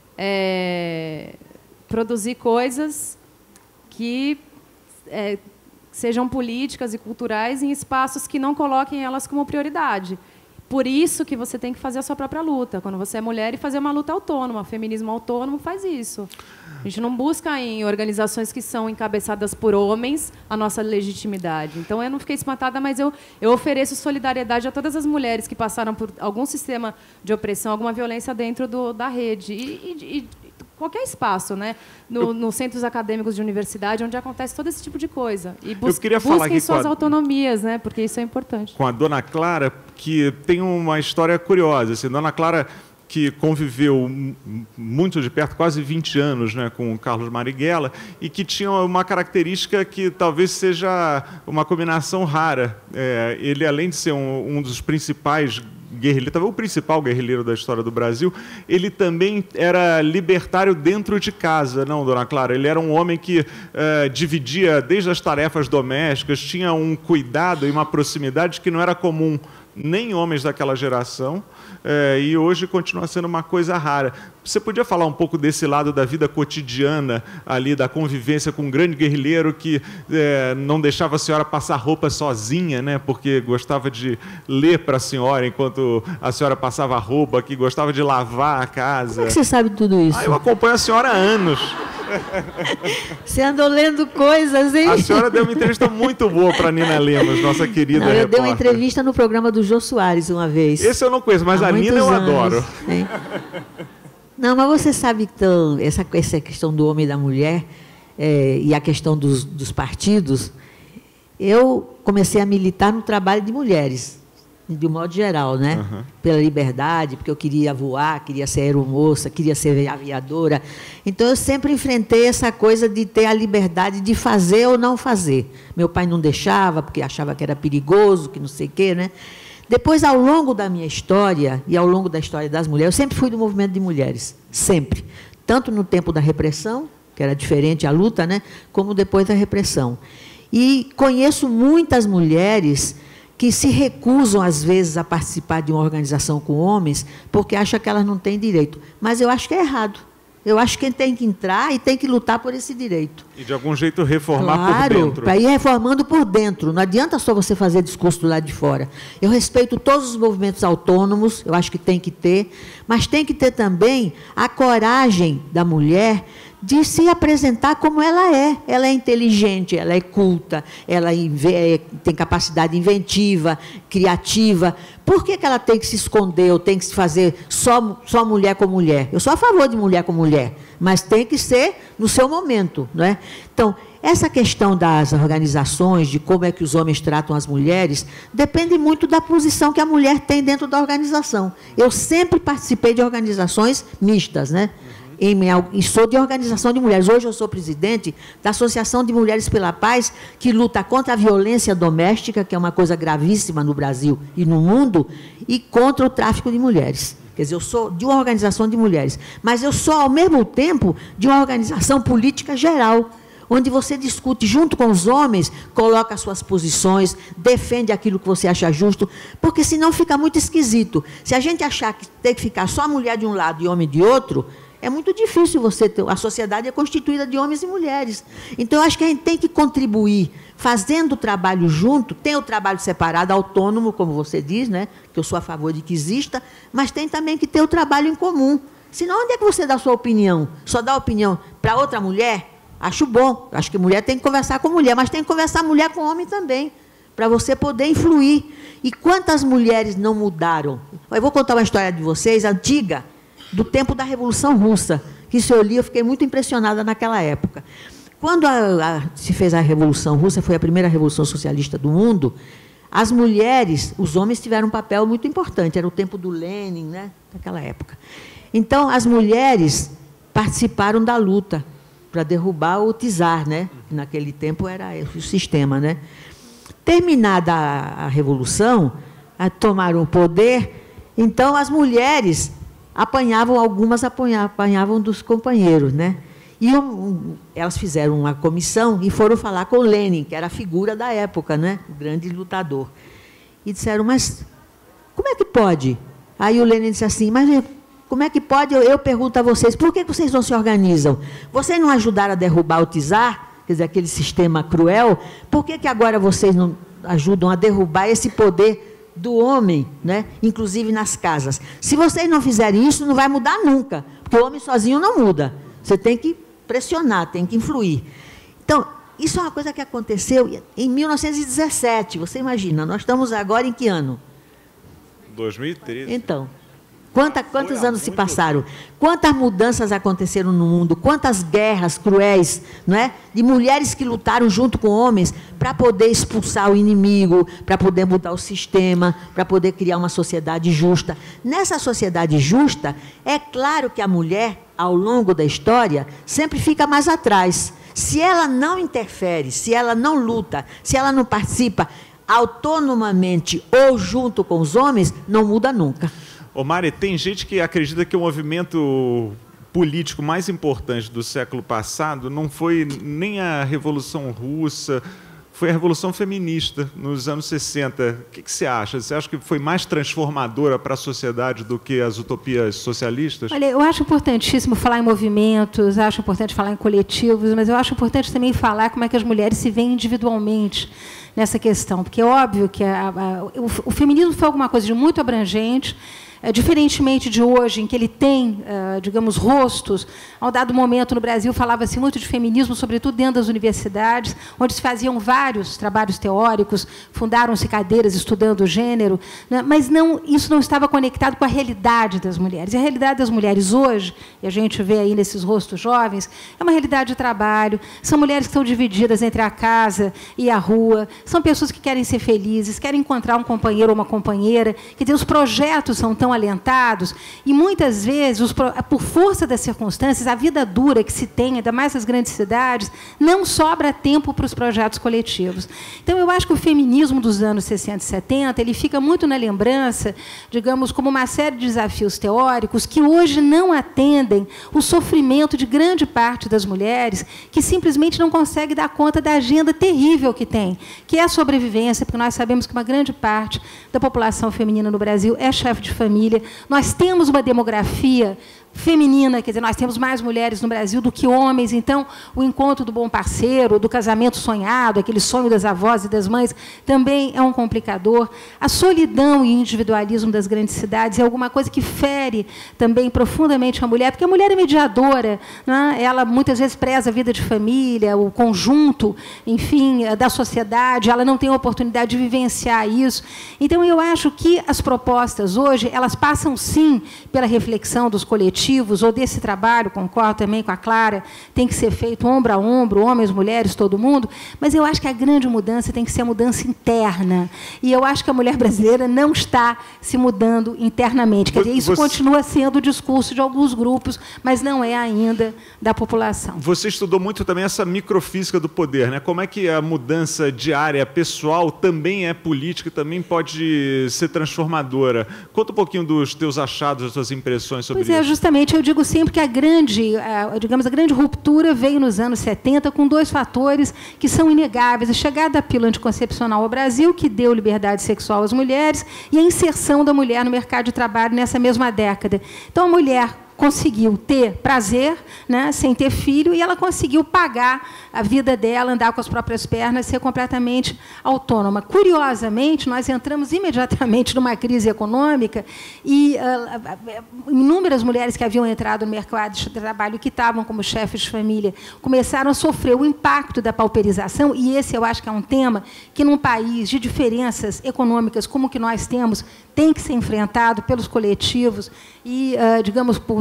é, produzir coisas que é, sejam políticas e culturais em espaços que não coloquem elas como prioridade. Por isso que você tem que fazer a sua própria luta. Quando você é mulher, e fazer uma luta autônoma. O feminismo autônomo faz isso. A gente não busca em organizações que são encabeçadas por homens a nossa legitimidade. Então, eu não fiquei espantada, mas eu, eu ofereço solidariedade a todas as mulheres que passaram por algum sistema de opressão, alguma violência dentro do, da rede. E, e, e qualquer espaço, né? No, nos centros acadêmicos de universidade, onde acontece todo esse tipo de coisa. E bus Eu queria falar busquem aqui suas com a, autonomias, né? Porque isso é importante. Com a Dona Clara, que tem uma história curiosa. Assim, Dona Clara, que conviveu muito de perto, quase vinte anos, né, com o Carlos Marighella, e que tinha uma característica que talvez seja uma combinação rara. É, ele, além de ser um, um dos principais guerrilheiro, talvez o principal guerrilheiro da história do Brasil, ele também era libertário dentro de casa, não, Dona Clara? Ele era um homem que eh, dividia desde as tarefas domésticas, tinha um cuidado e uma proximidade que não era comum nem homens daquela geração, eh, e hoje continua sendo uma coisa rara. Você podia falar um pouco desse lado da vida cotidiana, ali, da convivência com um grande guerrilheiro que eh, não deixava a senhora passar roupa sozinha, né, porque gostava de ler para a senhora enquanto a senhora passava roupa, que gostava de lavar a casa. Como é que você sabe tudo isso? Ah, eu acompanho a senhora há anos. Você andou lendo coisas, hein? A senhora deu uma entrevista muito boa para a Nina Lemos, nossa querida não, eu repórter. dei uma entrevista no programa do Jô Soares uma vez. Esse eu não conheço, mas Há a Nina eu anos, adoro. Hein? Não, mas você sabe que então, essa, essa questão do homem e da mulher é, e a questão dos, dos partidos, eu comecei a militar no trabalho de mulheres, de um modo geral, né? Uhum. Pela liberdade, porque eu queria voar, queria ser aeromoça, queria ser aviadora. Então, eu sempre enfrentei essa coisa de ter a liberdade de fazer ou não fazer. Meu pai não deixava, porque achava que era perigoso, que não sei o quê, né? Depois, ao longo da minha história, e ao longo da história das mulheres, eu sempre fui do movimento de mulheres, sempre. Tanto no tempo da repressão, que era diferente a luta, né? Como depois da repressão. E conheço muitas mulheres que se recusam, às vezes, a participar de uma organização com homens, porque acham que elas não têm direito. Mas eu acho que é errado. Eu acho que tem que entrar e tem que lutar por esse direito. E, de algum jeito, reformar claro, por dentro. Para ir reformando por dentro. Não adianta só você fazer discurso do lado de fora. Eu respeito todos os movimentos autônomos, eu acho que tem que ter, mas tem que ter também a coragem da mulher de se apresentar como ela é. Ela é inteligente, ela é culta, ela tem capacidade inventiva, criativa. Por que que ela tem que se esconder ou tem que se fazer só, só mulher com mulher? Eu sou a favor de mulher com mulher, mas tem que ser no seu momento, não é? Então, essa questão das organizações, de como é que os homens tratam as mulheres, depende muito da posição que a mulher tem dentro da organização. Eu sempre participei de organizações mistas, né? Em minha, e sou de organização de mulheres. Hoje eu sou presidente da Associação de Mulheres pela Paz, que luta contra a violência doméstica, que é uma coisa gravíssima no Brasil e no mundo, e contra o tráfico de mulheres. Quer dizer, eu sou de uma organização de mulheres, mas eu sou, ao mesmo tempo, de uma organização política geral, onde você discute junto com os homens, coloca as suas posições, defende aquilo que você acha justo, porque senão fica muito esquisito. Se a gente achar que tem que ficar só mulher de um lado e homem de outro, é muito difícil você ter... A sociedade é constituída de homens e mulheres. Então, eu acho que a gente tem que contribuir, fazendo o trabalho junto. Tem o trabalho separado, autônomo, como você diz, né? Que eu sou a favor de que exista, mas tem também que ter o trabalho em comum. Senão, onde é que você dá a sua opinião? Só dá opinião para outra mulher? Acho bom. Acho que mulher tem que conversar com mulher, mas tem que conversar mulher com homem também, para você poder influir. E quantas mulheres não mudaram? Eu vou contar uma história de vocês, antiga, do tempo da Revolução Russa, que isso eu li, eu fiquei muito impressionada naquela época. Quando a, a, se fez a Revolução Russa, foi a primeira revolução socialista do mundo, as mulheres, os homens tiveram um papel muito importante, era o tempo do Lenin, né, naquela época. Então, as mulheres participaram da luta para derrubar o czar, né? Naquele tempo era o sistema, né? Terminada a, a Revolução, a, tomaram o poder, então as mulheres apanhavam, algumas apanhavam, apanhavam dos companheiros, né? E um, um, elas fizeram uma comissão e foram falar com o Lenin, que era a figura da época, né? O grande lutador. E disseram, mas como é que pode? Aí o Lenin disse assim, mas como é que pode? Eu, eu pergunto a vocês, por que vocês não se organizam? Vocês não ajudaram a derrubar o czar, quer dizer, aquele sistema cruel, por que, que agora vocês não ajudam a derrubar esse poder do homem, né? Inclusive nas casas? Se vocês não fizerem isso, não vai mudar nunca, porque o homem sozinho não muda. Você tem que pressionar, tem que influir. Então, isso é uma coisa que aconteceu em mil novecentos e dezessete, você imagina, nós estamos agora em que ano? dois mil e treze. Então, quanta, quantos anos se passaram? Quantas mudanças aconteceram no mundo? Quantas guerras cruéis, não é? De mulheres que lutaram junto com homens para poder expulsar o inimigo, para poder mudar o sistema, para poder criar uma sociedade justa. Nessa sociedade justa, é claro que a mulher, ao longo da história, sempre fica mais atrás. Se ela não interfere, se ela não luta, se ela não participa autonomamente ou junto com os homens, não muda nunca. Ô Mari, tem gente que acredita que o movimento político mais importante do século passado não foi nem a Revolução Russa, foi a Revolução Feminista, nos anos sessenta. O que, que você acha? Você acha que foi mais transformadora para a sociedade do que as utopias socialistas? Olha, eu acho importantíssimo falar em movimentos, acho importante falar em coletivos, mas eu acho importante também falar como é que as mulheres se veem individualmente nessa questão, porque é óbvio que a, a, o, o feminismo foi alguma coisa de muito abrangente, é, diferentemente de hoje, em que ele tem, uh, digamos, rostos. A um dado momento, no Brasil, falava-se muito de feminismo, sobretudo dentro das universidades, onde se faziam vários trabalhos teóricos, fundaram-se cadeiras estudando o gênero, né? Mas não, isso não estava conectado com a realidade das mulheres. E a realidade das mulheres hoje, e a gente vê aí nesses rostos jovens, é uma realidade de trabalho, são mulheres que estão divididas entre a casa e a rua, são pessoas que querem ser felizes, querem encontrar um companheiro ou uma companheira, quer dizer, os projetos são tão alentados, e muitas vezes, os, por força das circunstâncias, a vida dura que se tem, ainda mais nas grandes cidades, não sobra tempo para os projetos coletivos. Então, eu acho que o feminismo dos anos sessenta e setenta, ele fica muito na lembrança, digamos, como uma série de desafios teóricos que hoje não atendem o sofrimento de grande parte das mulheres que simplesmente não consegue dar conta da agenda terrível que tem, que é a sobrevivência, porque nós sabemos que uma grande parte da população feminina no Brasil é chefe de família. Nós temos uma demografia feminina, quer dizer, nós temos mais mulheres no Brasil do que homens, então o encontro do bom parceiro, do casamento sonhado, aquele sonho das avós e das mães, também é um complicador. A solidão e individualismo das grandes cidades é alguma coisa que fere também profundamente a mulher, porque a mulher é mediadora, né? Ela muitas vezes preza a vida de família, o conjunto, enfim, da sociedade, ela não tem a oportunidade de vivenciar isso. Então, eu acho que as propostas hoje, elas passam, sim, pela reflexão dos coletivos, ou desse trabalho, concordo também com a Clara, tem que ser feito ombro a ombro, homens, mulheres, todo mundo, mas eu acho que a grande mudança tem que ser a mudança interna. E eu acho que a mulher brasileira não está se mudando internamente. Quer dizer, isso Você... continua sendo o discurso de alguns grupos, mas não é ainda da população. Você estudou muito também essa microfísica do poder, né? Como é que a mudança diária, pessoal, também é política, também pode ser transformadora? Conta um pouquinho dos teus achados, das tuas impressões sobre pois é, isso. Justamente, eu digo sempre que a grande, a, digamos, a grande ruptura veio nos anos setenta com dois fatores que são inegáveis: a chegada da pílula anticoncepcional ao Brasil, que deu liberdade sexual às mulheres, e a inserção da mulher no mercado de trabalho nessa mesma década. Então, a mulher conseguiu ter prazer, né, sem ter filho, e ela conseguiu pagar a vida dela, andar com as próprias pernas, ser completamente autônoma. Curiosamente, nós entramos imediatamente numa crise econômica e uh, inúmeras mulheres que haviam entrado no mercado de trabalho, que estavam como chefes de família, começaram a sofrer o impacto da pauperização, e esse eu acho que é um tema que, num país de diferenças econômicas como o que nós temos, tem que ser enfrentado pelos coletivos e, uh, digamos, por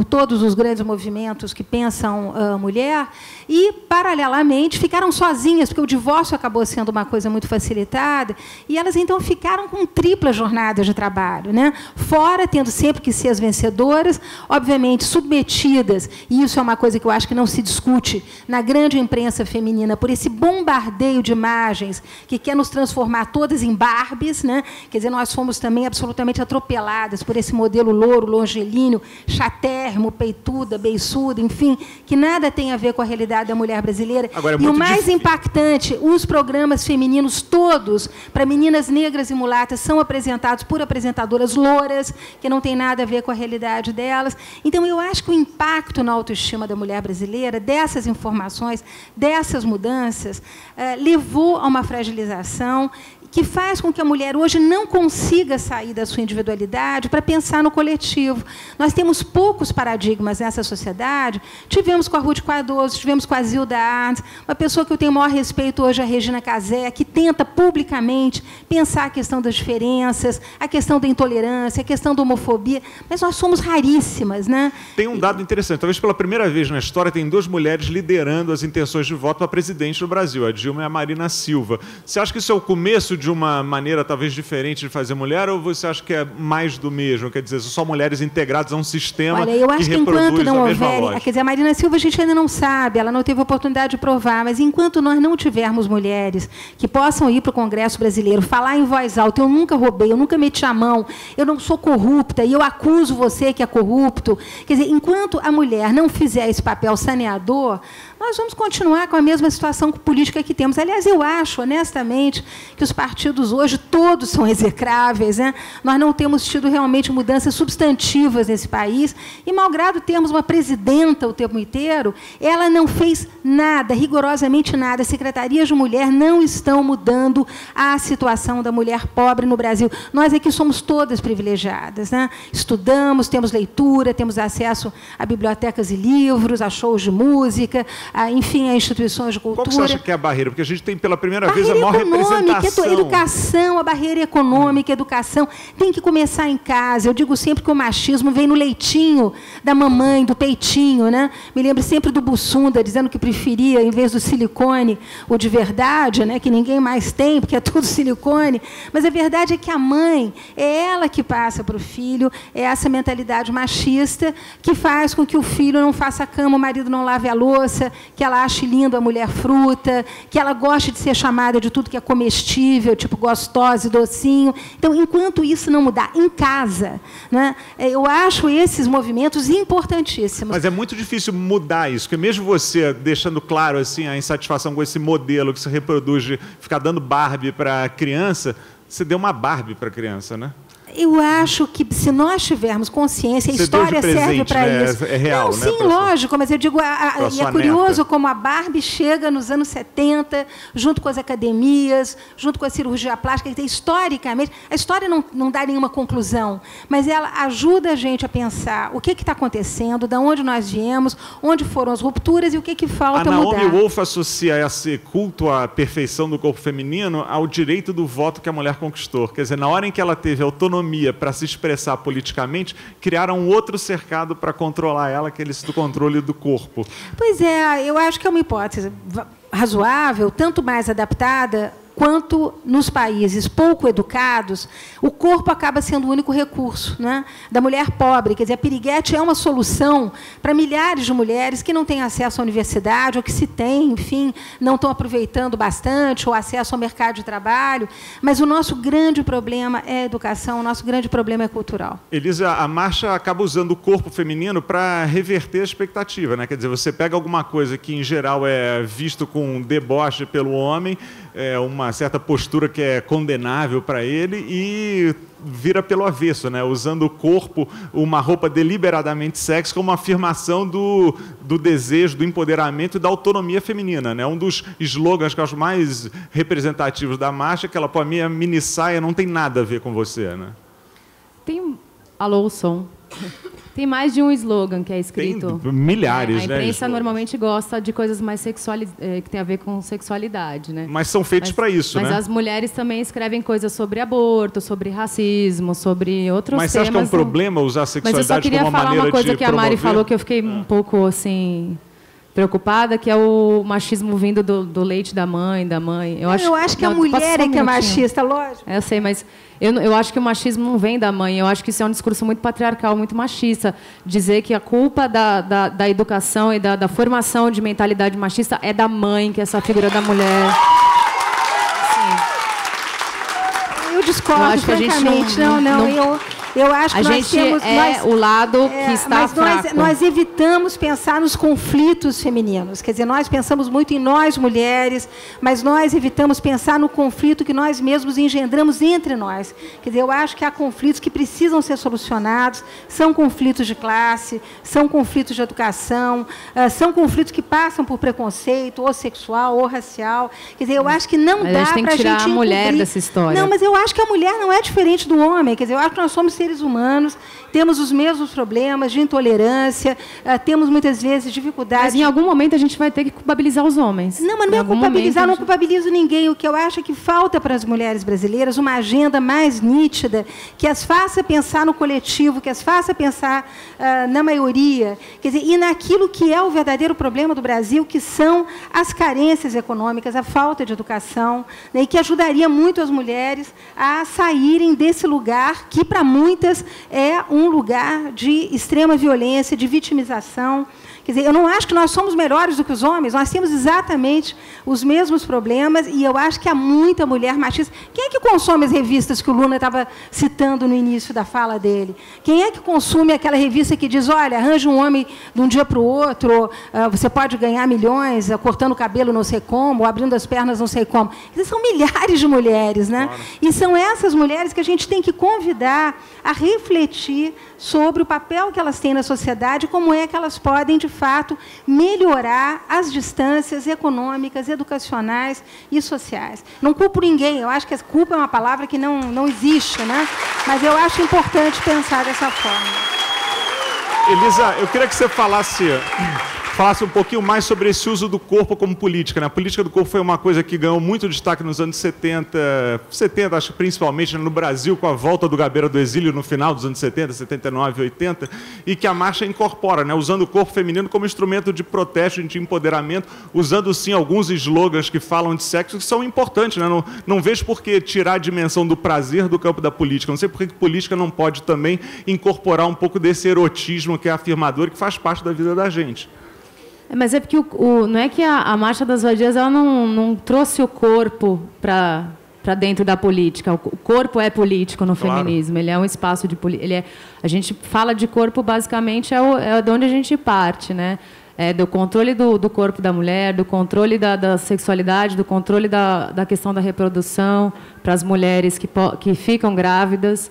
todos os grandes movimentos que pensam a mulher, e, paralelamente, ficaram sozinhas, porque o divórcio acabou sendo uma coisa muito facilitada, e elas, então, ficaram com tripla jornada de trabalho, né? Fora, tendo sempre que ser as vencedoras, obviamente, submetidas, e isso é uma coisa que eu acho que não se discute na grande imprensa feminina, por esse bombardeio de imagens que quer nos transformar todas em Barbies, né? Quer dizer, nós fomos também absolutamente atropeladas por esse modelo louro, longelíneo, chatérrimo, peituda, beiçuda, enfim, que nada tem a ver com a realidade da mulher brasileira. Agora, é e o mais difícil. impactante, os programas femininos todos, para meninas negras e mulatas, são apresentados por apresentadoras louras, que não tem nada a ver com a realidade delas. Então, eu acho que o impacto na autoestima da mulher brasileira, dessas informações, dessas mudanças, eh, levou a uma fragilização que faz com que a mulher hoje não consiga sair da sua individualidade para pensar no coletivo. Nós temos poucos paradigmas nessa sociedade. Tivemos com a Ruth Cardoso, tivemos com a Zilda Arnes, uma pessoa que eu tenho o maior respeito hoje, a Regina Casé, que tenta publicamente pensar a questão das diferenças, a questão da intolerância, a questão da homofobia, mas nós somos raríssimas, né? Tem um dado interessante. Talvez pela primeira vez na história tem duas mulheres liderando as intenções de voto para presidente do Brasil, a Dilma e a Marina Silva. Você acha que isso é o começo de uma maneira talvez diferente de fazer mulher, ou você acha que é mais do mesmo? Quer dizer, são só mulheres integradas a um sistema Olha, eu acho que que reproduz enquanto não a mesma houver, lógica? quer dizer, a Marina Silva a gente ainda não sabe, ela não teve oportunidade de provar, mas enquanto nós não tivermos mulheres que possam ir para o Congresso brasileiro, falar em voz alta, eu nunca roubei, eu nunca meti a mão, eu não sou corrupta e eu acuso você que é corrupto. Quer dizer, enquanto a mulher não fizer esse papel saneador, nós vamos continuar com a mesma situação política que temos. Aliás, eu acho, honestamente, que os partidos hoje todos são execráveis, né? Nós não temos tido realmente mudanças substantivas nesse país, e, malgrado termos uma presidenta o tempo inteiro, ela não fez nada, rigorosamente nada. As secretarias de mulher não estão mudando a situação da mulher pobre no Brasil. Nós aqui somos todas privilegiadas, né? Estudamos, temos leitura, temos acesso a bibliotecas e livros, a shows de música, a, enfim, a instituições de cultura. Qual que você acha que é a barreira? Porque a gente tem pela primeira barreira vez a maior econômica, representação. Educação, a barreira econômica, educação, tem que começar em casa. Eu digo sempre que o machismo vem no leitinho da mamãe, do peitinho, né? Me lembro sempre do Bussunda, dizendo que preferia, em vez do silicone, o de verdade, né? Que ninguém mais tem, porque é tudo silicone. Mas a verdade é que a mãe, é ela que passa para o filho, é essa mentalidade machista que faz com que o filho não faça a cama, o marido não lave a louça, que ela ache lindo a mulher fruta, que ela goste de ser chamada de tudo que é comestível, tipo gostosa e docinho. Então, enquanto isso não mudar em casa, né, eu acho esses movimentos importantíssimos. Mas é muito difícil mudar isso, porque mesmo você deixando claro assim a insatisfação com esse modelo que se reproduz de ficar dando Barbie para a criança, você deu uma Barbie para a criança, né? Eu acho que, se nós tivermos consciência, a Você história deu de serve presente, para né? isso. É real, não, né, sim, pra lógico, sua, mas eu digo, a, a, e é curioso como a Barbie chega nos anos setenta, junto com as academias, junto com a cirurgia plástica, que historicamente, a história não, não dá nenhuma conclusão, mas ela ajuda a gente a pensar o que está acontecendo, de onde nós viemos, onde foram as rupturas e o que, que falta a mudar. Naomi Wolf associa esse culto à perfeição do corpo feminino ao direito do voto que a mulher conquistou. Quer dizer, na hora em que ela teve autonomia para se expressar politicamente, criaram um outro cercado para controlar ela, que é esse do controle do corpo. Pois é, eu acho que é uma hipótese razoável, tanto mais adaptada quanto nos países pouco educados, o corpo acaba sendo o único recurso, né, da mulher pobre. Quer dizer, a piriguete é uma solução para milhares de mulheres que não têm acesso à universidade, ou que se têm, enfim, não estão aproveitando bastante, ou acesso ao mercado de trabalho. Mas o nosso grande problema é a educação, o nosso grande problema é cultural. Elisa, a marcha acaba usando o corpo feminino para reverter a expectativa, né? Quer dizer, você pega alguma coisa que, em geral, é visto com deboche pelo homem, é uma certa postura que é condenável para ele, e vira pelo avesso, né? Usando o corpo, uma roupa deliberadamente sexy, como uma afirmação do, do desejo, do empoderamento e da autonomia feminina, né? Um dos slogans que eu acho mais representativos da marcha é que ela, pô, a minha mini saia não tem nada a ver com você, né? Tem... Alô, o som. Tem mais de um slogan que é escrito. Tem milhares, é, a imprensa né, normalmente gosta de coisas mais sexuali é, que tem a ver com sexualidade, né? Mas são feitos para isso, mas né? Mas as mulheres também escrevem coisas sobre aborto, sobre racismo, sobre outros mas temas. Mas você acha que é um problema usar a sexualidade como uma maneira de Mas eu só queria falar uma coisa que a Mari promover? falou que eu fiquei um pouco assim preocupada, que é o machismo vindo do, do leite da mãe, da mãe. Eu acho, eu acho que não, a mulher é que é machista, lógico. É, eu sei, mas eu, eu acho que o machismo não vem da mãe. Eu acho que isso é um discurso muito patriarcal, muito machista. Dizer que a culpa da, da, da educação e da, da formação de mentalidade machista é da mãe, que é essa figura da mulher. Assim, eu discordo, eu acho francamente. Que a gente não, não, não, não eu... Eu acho que a nós gente temos, é nós, o lado é, que está mas nós, fraco. Nós evitamos pensar nos conflitos femininos. Quer dizer, nós pensamos muito em nós, mulheres, mas nós evitamos pensar no conflito que nós mesmos engendramos entre nós. Quer dizer, eu acho que há conflitos que precisam ser solucionados, são conflitos de classe, são conflitos de educação, uh, são conflitos que passam por preconceito, ou sexual, ou racial. Quer dizer, eu acho que não mas dá para a gente tem que tirar a mulher encobrir. dessa história. Não, mas eu acho que a mulher não é diferente do homem. Quer dizer, eu acho que nós somos seres humanos, temos os mesmos problemas de intolerância, uh, temos muitas vezes dificuldades. Mas em algum momento a gente vai ter que culpabilizar os homens. Não, mas não é culpabilizar, não culpabilizo ninguém. O que eu acho é que falta para as mulheres brasileiras uma agenda mais nítida, que as faça pensar no coletivo, que as faça pensar uh, na maioria, quer dizer, e naquilo que é o verdadeiro problema do Brasil, que são as carências econômicas, a falta de educação, né, e que ajudaria muito as mulheres a saírem desse lugar que, para muitas, é um lugar de extrema violência, de vitimização. Quer dizer, eu não acho que nós somos melhores do que os homens, nós temos exatamente os mesmos problemas e eu acho que há muita mulher machista. Quem é que consome as revistas que o Luna estava citando no início da fala dele? Quem é que consome aquela revista que diz, olha, arranja um homem de um dia para o outro, uh, você pode ganhar milhões uh, cortando o cabelo não sei como, ou abrindo as pernas não sei como. Quer dizer, são milhares de mulheres, né? Claro. E são essas mulheres que a gente tem que convidar a refletir sobre o papel que elas têm na sociedade e como é que elas podem, de fato, melhorar as distâncias econômicas, educacionais e sociais. Não culpo ninguém, eu acho que a culpa é uma palavra que não, não existe, né? Mas eu acho importante pensar dessa forma. Elisa, eu queria que você falasse... falasse um pouquinho mais sobre esse uso do corpo como política, né? A política do corpo foi uma coisa que ganhou muito destaque nos anos setenta, setenta, acho que principalmente no Brasil, com a volta do Gabeira do Exílio no final dos anos setenta, setenta e nove, oitenta, e que a marcha incorpora, né? Usando o corpo feminino como instrumento de protesto, de empoderamento, usando, sim, alguns slogans que falam de sexo, que são importantes, né? Não, não vejo por que tirar a dimensão do prazer do campo da política. Não sei por que política não pode também incorporar um pouco desse erotismo que é afirmador e que faz parte da vida da gente. Mas é porque o, o, não é que a, a Marcha das Vadias ela não, não trouxe o corpo para para dentro da política. O corpo é político no claro. Feminismo. Ele é um espaço de ele é a gente fala de corpo basicamente é, o, é de onde a gente parte, né? É do controle do, do corpo da mulher, do controle da, da sexualidade, do controle da, da questão da reprodução para as mulheres que que ficam grávidas.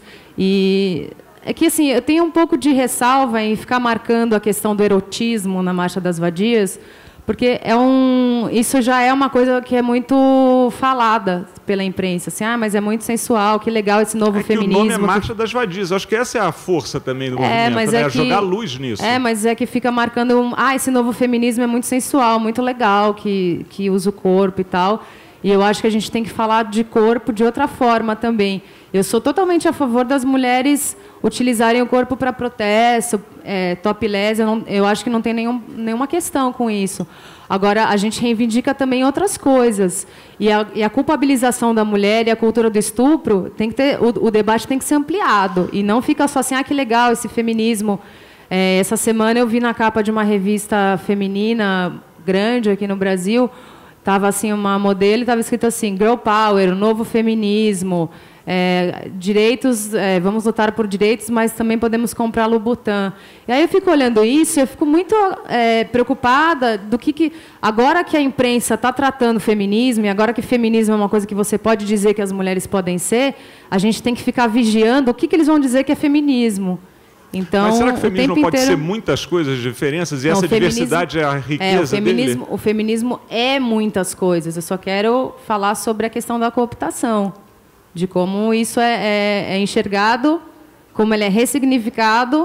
E é que, assim, eu tenho um pouco de ressalva em ficar marcando a questão do erotismo na Marcha das Vadias, porque é um, isso já é uma coisa que é muito falada pela imprensa. Assim, ah, mas é muito sensual, que legal esse novo é que feminismo. O nome é Marcha das Vadias. Acho que essa é a força também do é, movimento, mas né? é que, jogar luz nisso. É, mas é que fica marcando, um, ah, esse novo feminismo é muito sensual, muito legal, que, que usa o corpo e tal. E eu acho que a gente tem que falar de corpo de outra forma também. Eu sou totalmente a favor das mulheres utilizarem o corpo para protesto, é, topless, eu, não, eu acho que não tem nenhum, nenhuma questão com isso. Agora, a gente reivindica também outras coisas. E a, e a culpabilização da mulher e a cultura do estupro, tem que ter, o, o debate tem que ser ampliado. E não fica só assim, ah, que legal esse feminismo. É, essa semana eu vi na capa de uma revista feminina grande aqui no Brasil, estava assim, uma modelo e estava escrito assim, Girl Power, o novo feminismo, é, direitos, é, vamos lutar por direitos, mas também podemos comprar Louboutin. E aí eu fico olhando isso e eu fico muito é, preocupada do que, que... Agora que a imprensa está tratando o feminismo, e agora que feminismo é uma coisa que você pode dizer que as mulheres podem ser, a gente tem que ficar vigiando o que, que eles vão dizer que é feminismo. Então, mas será que o feminismo o tempo pode inteiro... ser muitas coisas, diferenças, e não, essa diversidade é a riqueza é, o feminismo, dele? O feminismo é muitas coisas. Eu só quero falar sobre a questão da cooptação, de como isso é, é, é enxergado, como ele é ressignificado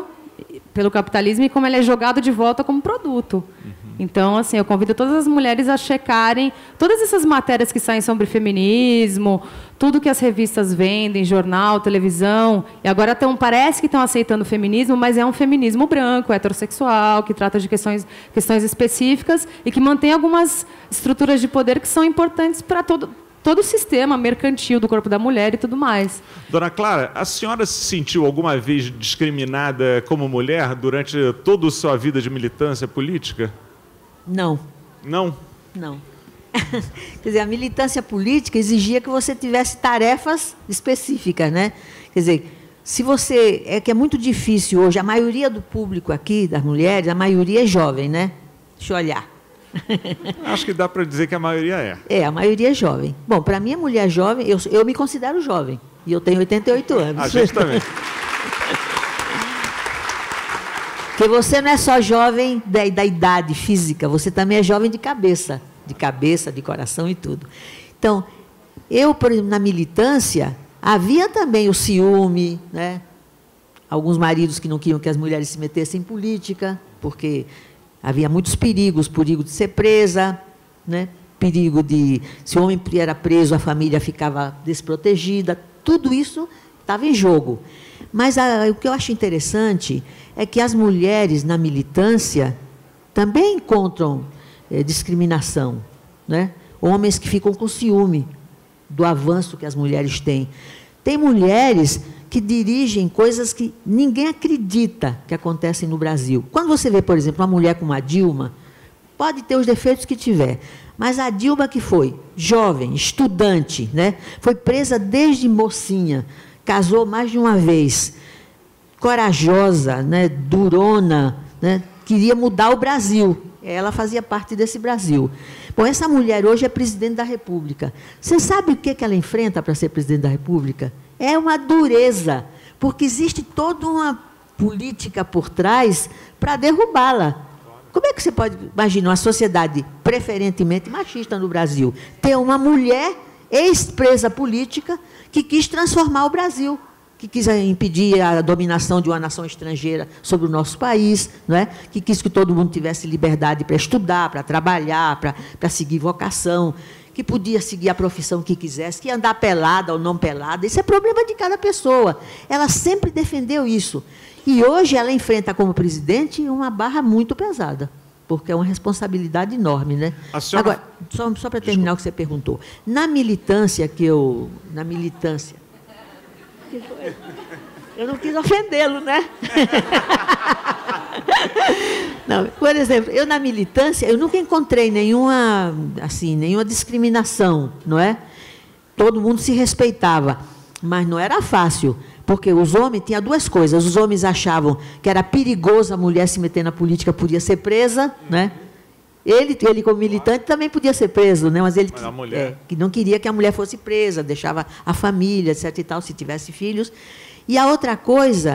pelo capitalismo e como ele é jogado de volta como produto. Uhum. Então, assim, eu convido todas as mulheres a checarem todas essas matérias que saem sobre feminismo, tudo que as revistas vendem, jornal, televisão, e agora tão, parece que estão aceitando o feminismo, mas é um feminismo branco, heterossexual, que trata de questões, questões específicas e que mantém algumas estruturas de poder que são importantes para todo, todo o sistema mercantil do corpo da mulher e tudo mais. Dona Clara, a senhora se sentiu alguma vez discriminada como mulher durante toda a sua vida de militância política? Não. Não? Não. Quer dizer, a militância política exigia que você tivesse tarefas específicas, né? Quer dizer, se você... É que é muito difícil hoje, a maioria do público aqui, das mulheres, a maioria é jovem, né? Deixa eu olhar. Acho que dá para dizer que a maioria é. É, a maioria é jovem. Bom, para mim, a mulher jovem, eu, eu me considero jovem. E eu tenho oitenta e oito anos. A gente também. Porque você não é só jovem da, da idade física, você também é jovem de cabeça. De cabeça, de coração e tudo. Então, eu, por exemplo, na militância, havia também o ciúme, né? Alguns maridos que não queriam que as mulheres se metessem em política, porque havia muitos perigos, perigo de ser presa, né? Perigo de... Se o homem era preso, a família ficava desprotegida. Tudo isso estava em jogo. Mas a, o que eu acho interessante é que as mulheres na militância também encontram é, discriminação, né? Homens que ficam com ciúme do avanço que as mulheres têm. Tem mulheres que dirigem coisas que ninguém acredita que acontecem no Brasil. Quando você vê, por exemplo, uma mulher como a Dilma, pode ter os defeitos que tiver, mas a Dilma que foi jovem, estudante, né? Foi presa desde mocinha, casou mais de uma vez, corajosa, né? Durona, né? Queria mudar o Brasil. Ela fazia parte desse Brasil. Bom, essa mulher hoje é presidente da República. Você sabe o que ela enfrenta para ser presidente da República? É uma dureza, porque existe toda uma política por trás para derrubá-la. Como é que você pode imaginar uma sociedade preferentemente machista no Brasil? Ter uma mulher ex-presa política que quis transformar o Brasil, que quis impedir a dominação de uma nação estrangeira sobre o nosso país, não é? Que quis que todo mundo tivesse liberdade para estudar, para trabalhar, para, para seguir vocação, que podia seguir a profissão que quisesse, que ia andar pelada ou não pelada. Isso é problema de cada pessoa. Ela sempre defendeu isso. E hoje ela enfrenta como presidente uma barra muito pesada, porque é uma responsabilidade enorme, né? A senhora... Agora, só, só para terminar Desculpa. o que você perguntou. Na militância que eu... Na militância... Eu não quis ofendê-lo, né? Não, por exemplo, eu na militância, eu nunca encontrei nenhuma, assim, nenhuma discriminação, não é? Todo mundo se respeitava, mas não era fácil, porque os homens, tinha duas coisas, os homens achavam que era perigoso a mulher se meter na política, podia ser presa, né? Ele, ele como militante, também podia ser preso, né? Mas ele mas a mulher... é, que não queria que a mulher fosse presa, deixava a família, etc e tal, se tivesse filhos. E a outra coisa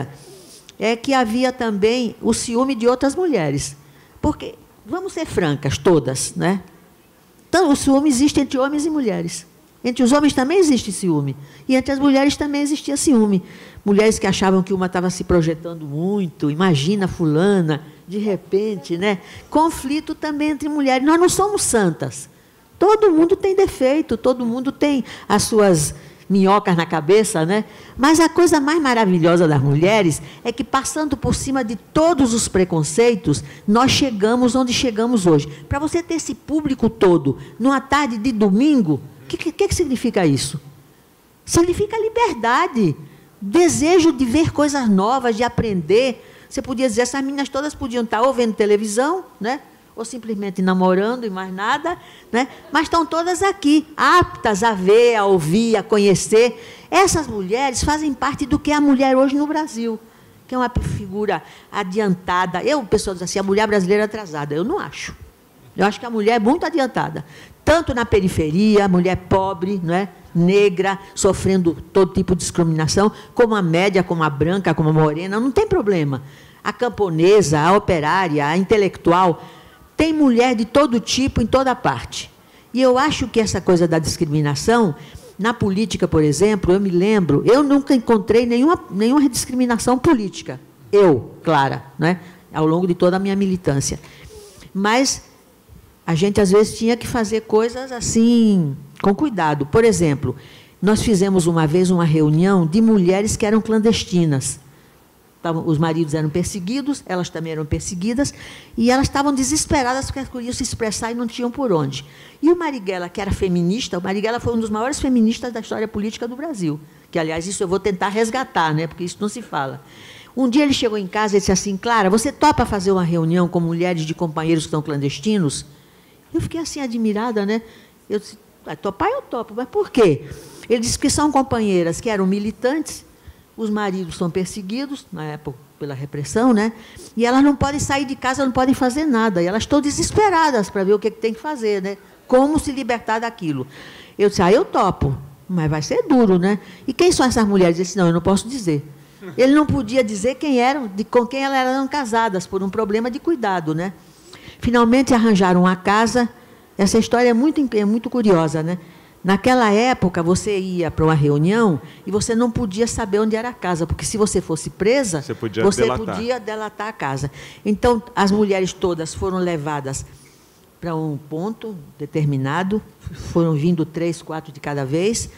é que havia também o ciúme de outras mulheres. Porque, vamos ser francas, todas, né? Então, o ciúme existe entre homens e mulheres. Entre os homens também existe ciúme. E entre as mulheres também existia ciúme. Mulheres que achavam que uma estava se projetando muito, imagina fulana, de repente, né? Conflito também entre mulheres. Nós não somos santas. Todo mundo tem defeito, todo mundo tem as suas minhocas na cabeça, né? Mas a coisa mais maravilhosa das mulheres é que, passando por cima de todos os preconceitos, nós chegamos onde chegamos hoje. Para você ter esse público todo, numa tarde de domingo, o que, que, que significa isso? Significa liberdade, desejo de ver coisas novas, de aprender. Você podia dizer, essas meninas todas podiam estar ou vendo televisão, né? Ou simplesmente namorando e mais nada, né? Mas estão todas aqui, aptas a ver, a ouvir, a conhecer. Essas mulheres fazem parte do que é a mulher hoje no Brasil, que é uma figura adiantada. Eu, pessoal, diz assim, a mulher brasileira é atrasada. Eu não acho. Eu acho que a mulher é muito adiantada. Tanto na periferia, a mulher pobre, não é? Negra, sofrendo todo tipo de discriminação, como a média, como a branca, como a morena, não tem problema. A camponesa, a operária, a intelectual, tem mulher de todo tipo, em toda parte. E eu acho que essa coisa da discriminação, na política, por exemplo, eu me lembro, eu nunca encontrei nenhuma, nenhuma discriminação política. Eu, Clara, né? Ao longo de toda a minha militância. Mas a gente, às vezes, tinha que fazer coisas assim, com cuidado. Por exemplo, nós fizemos uma vez uma reunião de mulheres que eram clandestinas. Os maridos eram perseguidos, elas também eram perseguidas, e elas estavam desesperadas porque elas queriam se expressar e não tinham por onde. E o Marighella, que era feminista, o Marighella foi um dos maiores feministas da história política do Brasil, que, aliás, isso eu vou tentar resgatar, né, porque isso não se fala. Um dia ele chegou em casa e disse assim, Clara, você topa fazer uma reunião com mulheres de companheiros que estão clandestinos? Eu fiquei assim, admirada, né? Eu disse, topar eu topo, mas por quê? Ele disse que são companheiras que eram militantes, os maridos são perseguidos, na época, pela repressão, né? E elas não podem sair de casa, não podem fazer nada. E elas estão desesperadas para ver o que, que tem que fazer, né? Como se libertar daquilo. Eu disse, ah, eu topo, mas vai ser duro, né? E quem são essas mulheres? Ele disse, não, eu não posso dizer. Ele não podia dizer quem eram, de, com quem elas eram casadas, por um problema de cuidado, né? Finalmente arranjaram uma casa. Essa história é muito, é muito curiosa, né? Naquela época, você ia para uma reunião e você não podia saber onde era a casa, porque se você fosse presa, você podia você delatar. podia delatar a casa. Então, as mulheres todas foram levadas para um ponto determinado, foram vindo três, quatro de cada vez,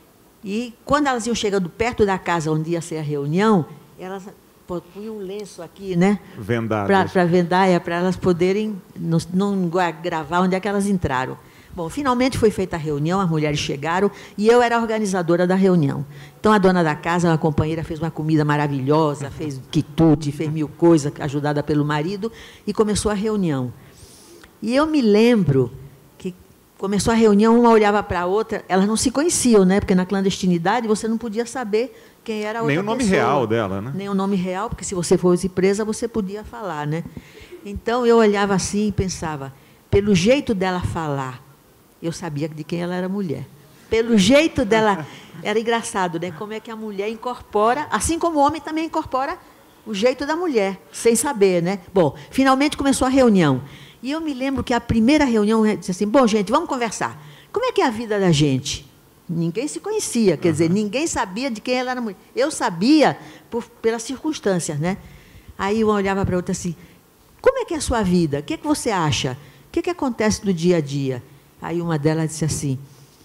e quando elas iam chegando perto da casa onde ia ser a reunião, elas punham um lenço aqui, né? Vendadas. Para vendaia, para elas poderem não, não gravar onde é que elas entraram. Bom, finalmente foi feita a reunião, as mulheres chegaram e eu era a organizadora da reunião. Então, a dona da casa, uma companheira, fez uma comida maravilhosa, fez quitute, fez mil coisas, ajudada pelo marido, e começou a reunião. E eu me lembro que começou a reunião, uma olhava para a outra, elas não se conheciam, né? Porque na clandestinidade você não podia saber quem era a outra pessoa. Nem o nome real dela, né? Nem o nome real, porque se você fosse presa, você podia falar, né? Então, eu olhava assim e pensava, pelo jeito dela falar, eu sabia de quem ela era mulher. Pelo jeito dela, era engraçado, né? Como é que a mulher incorpora, assim como o homem também incorpora o jeito da mulher, sem saber, né? Bom, finalmente começou a reunião. E eu me lembro que a primeira reunião disse assim, bom, gente, vamos conversar. Como é que é a vida da gente? Ninguém se conhecia, quer dizer, ninguém sabia de quem ela era mulher. Eu sabia por, pelas circunstâncias, né? Aí uma olhava para a outra assim, como é que é a sua vida? O que é que você acha? O que é que acontece no dia a dia? Aí uma delas disse assim,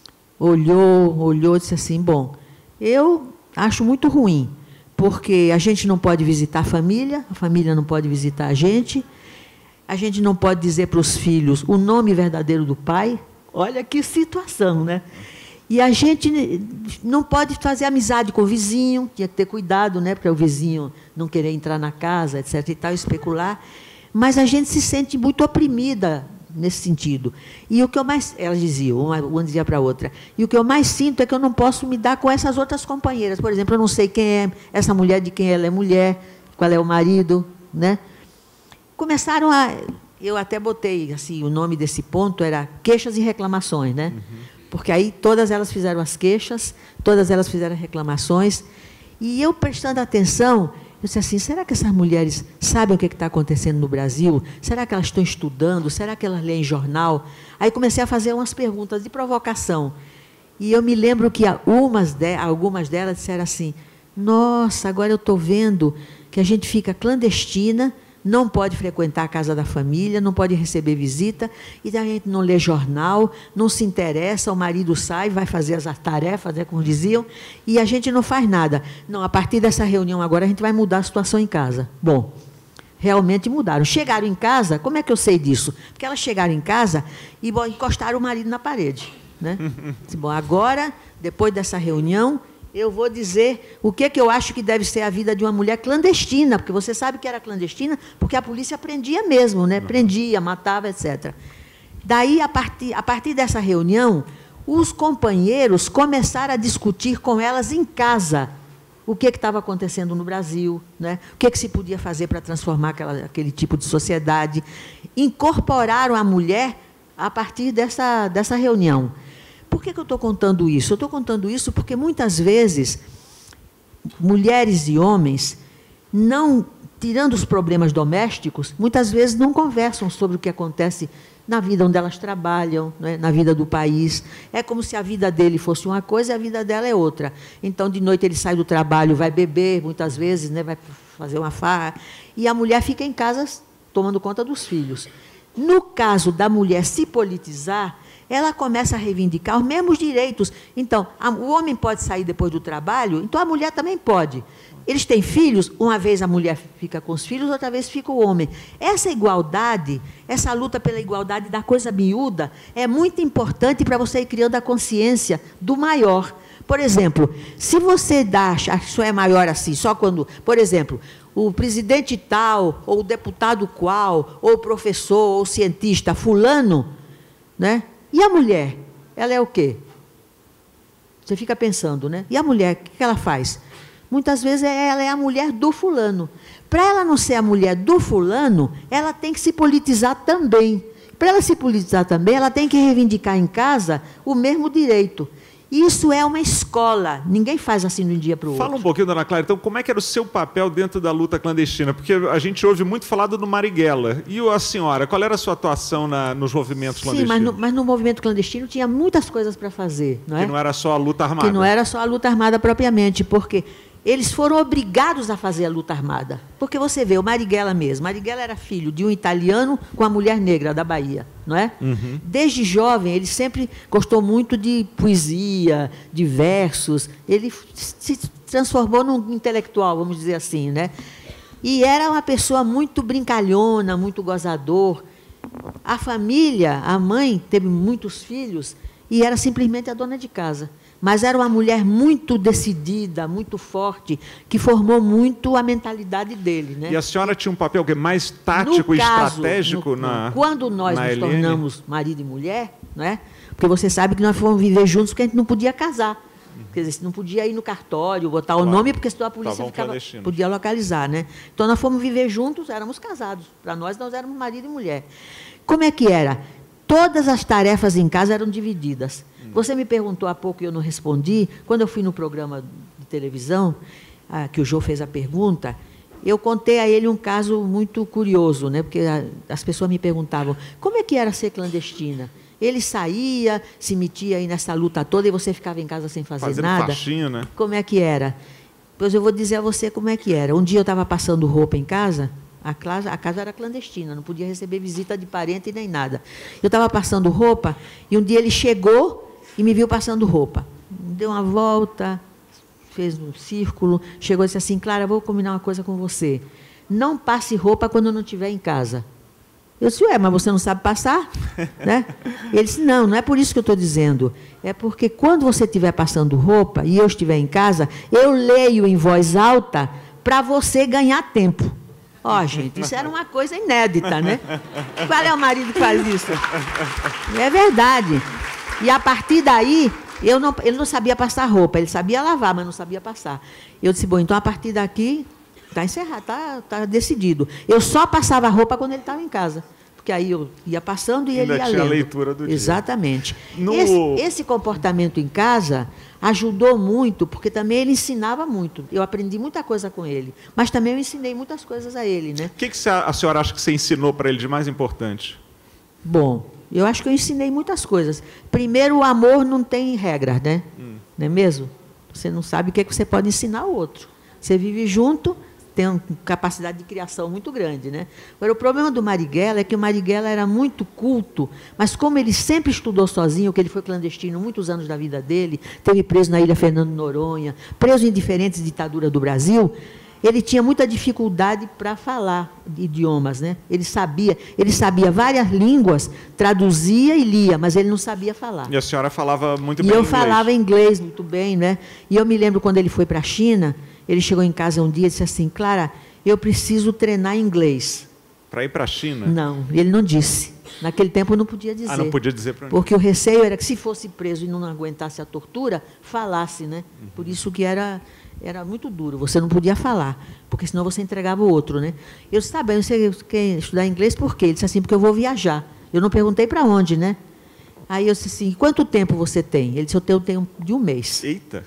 olhou, olhou, disse assim, bom, eu acho muito ruim, porque a gente não pode visitar a família, a família não pode visitar a gente, a gente não pode dizer para os filhos o nome verdadeiro do pai. Olha que situação, né? E a gente não pode fazer amizade com o vizinho, tinha que ter cuidado, né, para o vizinho não querer entrar na casa, etc e tal, especular, mas a gente se sente muito oprimida nesse sentido. E o que eu mais, elas diziam, uma, uma dizia para a outra, e o que eu mais sinto é que eu não posso me dar com essas outras companheiras. Por exemplo, eu não sei quem é essa mulher, de quem ela é mulher, qual é o marido, né? Começaram a, eu até botei assim, o nome desse ponto era queixas e reclamações, né? Uhum. Porque aí todas elas fizeram as queixas, todas elas fizeram reclamações, e eu prestando atenção, eu disse assim, será que essas mulheres sabem o que está acontecendo no Brasil? Será que elas estão estudando? Será que elas leem jornal? Aí comecei a fazer umas perguntas de provocação. E eu me lembro que umas de, algumas delas disseram assim, nossa, agora eu estou vendo que a gente fica clandestina, não pode frequentar a casa da família, não pode receber visita, e a gente não lê jornal, não se interessa, o marido sai, vai fazer as tarefas, né, como diziam, e a gente não faz nada. Não, a partir dessa reunião agora a gente vai mudar a situação em casa. Bom, realmente mudaram. Chegaram em casa, como é que eu sei disso? Porque elas chegaram em casa e bom, encostaram o marido na parede, né? Bom, agora, depois dessa reunião, eu vou dizer o que, que eu acho que deve ser a vida de uma mulher clandestina, porque você sabe que era clandestina, porque a polícia prendia mesmo, né? Prendia, matava, etcétera. Daí, a partir, a partir dessa reunião, os companheiros começaram a discutir com elas em casa o que estava acontecendo no Brasil, né? O que, que se podia fazer para transformar aquela, aquele tipo de sociedade. Incorporaram a mulher a partir dessa, dessa reunião. Por que, que eu estou contando isso? Eu estou contando isso porque, muitas vezes, mulheres e homens não tirando os problemas domésticos, muitas vezes não conversam sobre o que acontece na vida onde elas trabalham, né, na vida do país. É como se a vida dele fosse uma coisa e a vida dela é outra. Então, de noite, ele sai do trabalho, vai beber, muitas vezes, né, vai fazer uma farra, e a mulher fica em casa tomando conta dos filhos. No caso da mulher se politizar, ela começa a reivindicar os mesmos direitos. Então, a, o homem pode sair depois do trabalho, então a mulher também pode. Eles têm filhos, uma vez a mulher fica com os filhos, outra vez fica o homem. Essa igualdade, essa luta pela igualdade da coisa miúda, é muito importante para você ir criando a consciência do maior. Por exemplo, se você dá, acha que isso é maior assim, só quando, por exemplo, o presidente tal, ou o deputado qual, ou o professor, ou o cientista fulano, né? E a mulher? Ela é o quê? Você fica pensando, né? E a mulher, o que ela faz? Muitas vezes ela é a mulher do fulano. Para ela não ser a mulher do fulano, ela tem que se politizar também. Para ela se politizar também, ela tem que reivindicar em casa o mesmo direito. Isso é uma escola. Ninguém faz assim de um dia para o outro. Fala um pouquinho, dona Clara, então, como é que era o seu papel dentro da luta clandestina? Porque a gente ouve muito falar do Marighella. E a senhora, qual era a sua atuação na, nos movimentos clandestinos? Sim, mas no, mas no movimento clandestino tinha muitas coisas para fazer. Não é? Que não era só a luta armada. Que não era só a luta armada propriamente, porque eles foram obrigados a fazer a luta armada. Porque você vê, o Marighella mesmo. Marighella era filho de um italiano com a mulher negra da Bahia, não é? Uhum. Desde jovem, ele sempre gostou muito de poesia, de versos. Ele se transformou num intelectual, vamos dizer assim, né? E era uma pessoa muito brincalhona, muito gozador. A família, a mãe, teve muitos filhos e era simplesmente a dona de casa. Mas era uma mulher muito decidida, muito forte, que formou muito a mentalidade dele, né? E a senhora tinha um papel que é mais tático no e caso, estratégico no, na quando nós na nos Helene? tornamos marido e mulher, não é? Porque você sabe que nós fomos viver juntos porque a gente não podia casar. Quer dizer, não podia ir no cartório, botar claro. o nome, porque senão a polícia ficava, podia localizar, né? Então, nós fomos viver juntos, éramos casados. Para nós, nós éramos marido e mulher. Como é que era? Todas as tarefas em casa eram divididas. Você me perguntou há pouco e eu não respondi. Quando eu fui no programa de televisão, ah, que o Jô fez a pergunta, eu contei a ele um caso muito curioso, né? Porque a, as pessoas me perguntavam, como é que era ser clandestina? Ele saía, se metia aí nessa luta toda e você ficava em casa sem fazer Fazendo nada. Faxinha, né? Como é que era? Pois eu vou dizer a você como é que era. Um dia eu estava passando roupa em casa, a casa, a casa era clandestina, não podia receber visita de parente nem nada. Eu estava passando roupa e um dia ele chegou e me viu passando roupa. Deu uma volta, fez um círculo, chegou e disse assim, Clara, vou combinar uma coisa com você. Não passe roupa quando não estiver em casa. Eu disse, ué, mas você não sabe passar? Né? Ele disse, não, não é por isso que eu estou dizendo. É porque quando você estiver passando roupa e eu estiver em casa, eu leio em voz alta para você ganhar tempo. Ó, oh, gente, isso era uma coisa inédita, né? Qual é o marido que faz isso? É verdade. E, a partir daí, eu não, ele não sabia passar roupa, ele sabia lavar, mas não sabia passar. Eu disse, bom, então, a partir daqui, está encerrado, está tá decidido. Eu só passava roupa quando ele estava em casa, porque aí eu ia passando e Ainda ele ia tinha lendo. A leitura do dia. Exatamente. No... Esse, esse comportamento em casa ajudou muito, porque também ele ensinava muito. Eu aprendi muita coisa com ele, mas também eu ensinei muitas coisas a ele, né? O que, que a senhora acha que você ensinou para ele de mais importante? Bom, eu acho que eu ensinei muitas coisas. Primeiro, o amor não tem regras, né? Hum. Não é mesmo? Você não sabe o que, é que você pode ensinar ao outro. Você vive junto, tem uma capacidade de criação muito grande, né? Agora, o problema do Marighella é que o Marighella era muito culto, mas como ele sempre estudou sozinho, que ele foi clandestino muitos anos da vida dele, teve preso na Ilha Fernando Noronha, preso em diferentes ditaduras do Brasil, ele tinha muita dificuldade para falar idiomas, né? Ele sabia, ele sabia várias línguas, traduzia e lia, mas ele não sabia falar. E a senhora falava muito e bem eu inglês. falava inglês muito bem, né? E eu me lembro quando ele foi para a China, ele chegou em casa um dia e disse assim, Clara, eu preciso treinar inglês. Para ir para a China? Não, ele não disse. Naquele tempo eu não podia dizer. Ah, não podia dizer para onde? Porque o receio era que se fosse preso e não aguentasse a tortura, falasse, né? Uhum. Por isso que era... Era muito duro, você não podia falar, porque senão você entregava o outro, né? Eu disse, tá bem, você quer estudar inglês por quê? Ele disse assim, porque eu vou viajar. Eu não perguntei para onde, né? Aí eu disse assim, quanto tempo você tem? Ele disse, eu tenho, tenho de um mês. Eita!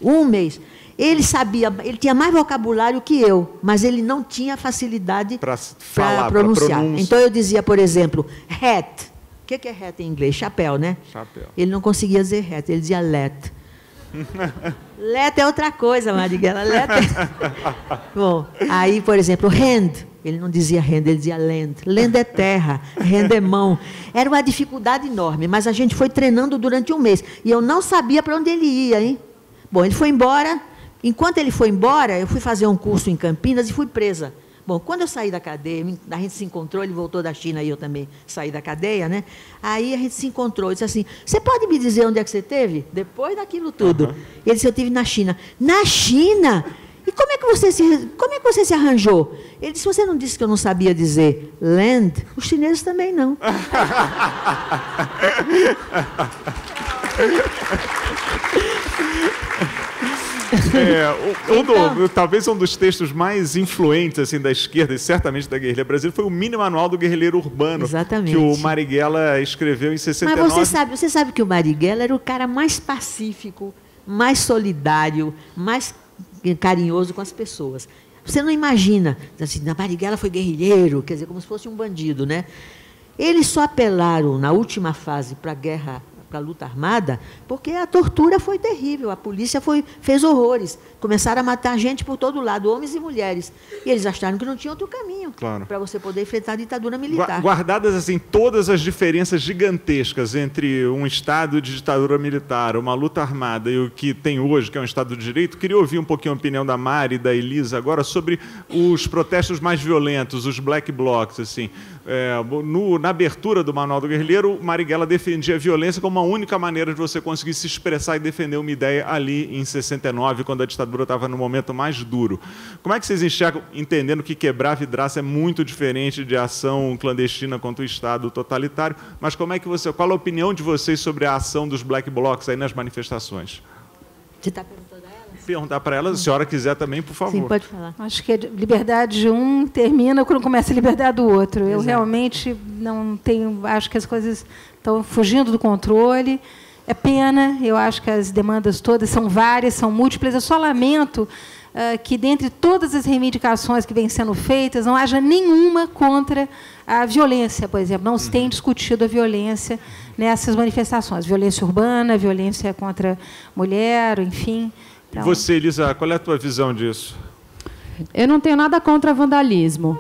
Um mês. Ele sabia, ele tinha mais vocabulário que eu, mas ele não tinha facilidade para pronunciar. Então eu dizia, por exemplo, hat. O que é hat em inglês? Chapéu, né? Chapéu. Ele não conseguia dizer hat, ele dizia let. Let é outra coisa, Marighella. Let é... Bom, aí, por exemplo, hand. Ele não dizia hand, ele dizia land. Land é terra, hand é mão. Era uma dificuldade enorme, mas a gente foi treinando durante um mês. E eu não sabia para onde ele ia, hein? Bom, ele foi embora. Enquanto ele foi embora, eu fui fazer um curso em Campinas e fui presa. Bom, quando eu saí da cadeia, a gente se encontrou, ele voltou da China e eu também saí da cadeia, né? Aí a gente se encontrou, ele disse assim, você pode me dizer onde é que você esteve? Depois daquilo tudo. Uhum. Ele disse, eu estive na China. Na China? E como é que você se, como é que você se arranjou? Ele disse, você não disse que eu não sabia dizer land? Os chineses também não. É, um então, do, talvez um dos textos mais influentes assim, da esquerda, e certamente da guerrilha brasileira, foi o Mini Manual do Guerrilheiro Urbano, exatamente, que o Marighella escreveu em sessenta e nove. Mas você sabe, você sabe que o Marighella era o cara mais pacífico, mais solidário, mais carinhoso com as pessoas. Você não imagina, assim, a Marighella foi guerrilheiro, quer dizer, como se fosse um bandido, né? Eles só apelaram, na última fase, para a guerra, para a luta armada, porque a tortura foi terrível, a polícia foi, fez horrores, começaram a matar gente por todo lado, homens e mulheres, e eles acharam que não tinha outro caminho, claro, para você poder enfrentar a ditadura militar. Guardadas assim todas as diferenças gigantescas entre um estado de ditadura militar, uma luta armada e o que tem hoje, que é um estado de direito, queria ouvir um pouquinho a opinião da Mari e da Elisa agora sobre os protestos mais violentos, os black blocs, assim. É, no, na abertura do Manual do Guerrilheiro, Marighella defendia a violência como a única maneira de você conseguir se expressar e defender uma ideia ali em sessenta e nove, quando a ditadura estava no momento mais duro. Como é que vocês enxergam, entendendo que quebrar vidraça é muito diferente de ação clandestina contra o Estado totalitário, mas como é que você, qual a opinião de vocês sobre a ação dos black blocs aí nas manifestações? Você está perguntando a ela? Perguntar para ela, se a senhora quiser também, por favor. Sim, pode falar. Acho que a liberdade de um termina quando começa a liberdade do outro. Eu Exato. realmente não tenho, acho que as coisas estão fugindo do controle. É pena, eu acho que as demandas todas são várias, são múltiplas. Eu só lamento uh, que, dentre todas as reivindicações que vêm sendo feitas, não haja nenhuma contra a violência, por exemplo. Não se tem discutido a violência nessas manifestações. Violência urbana, violência contra a mulher, enfim. E você, Elisa, qual é a tua visão disso? Eu não tenho nada contra vandalismo.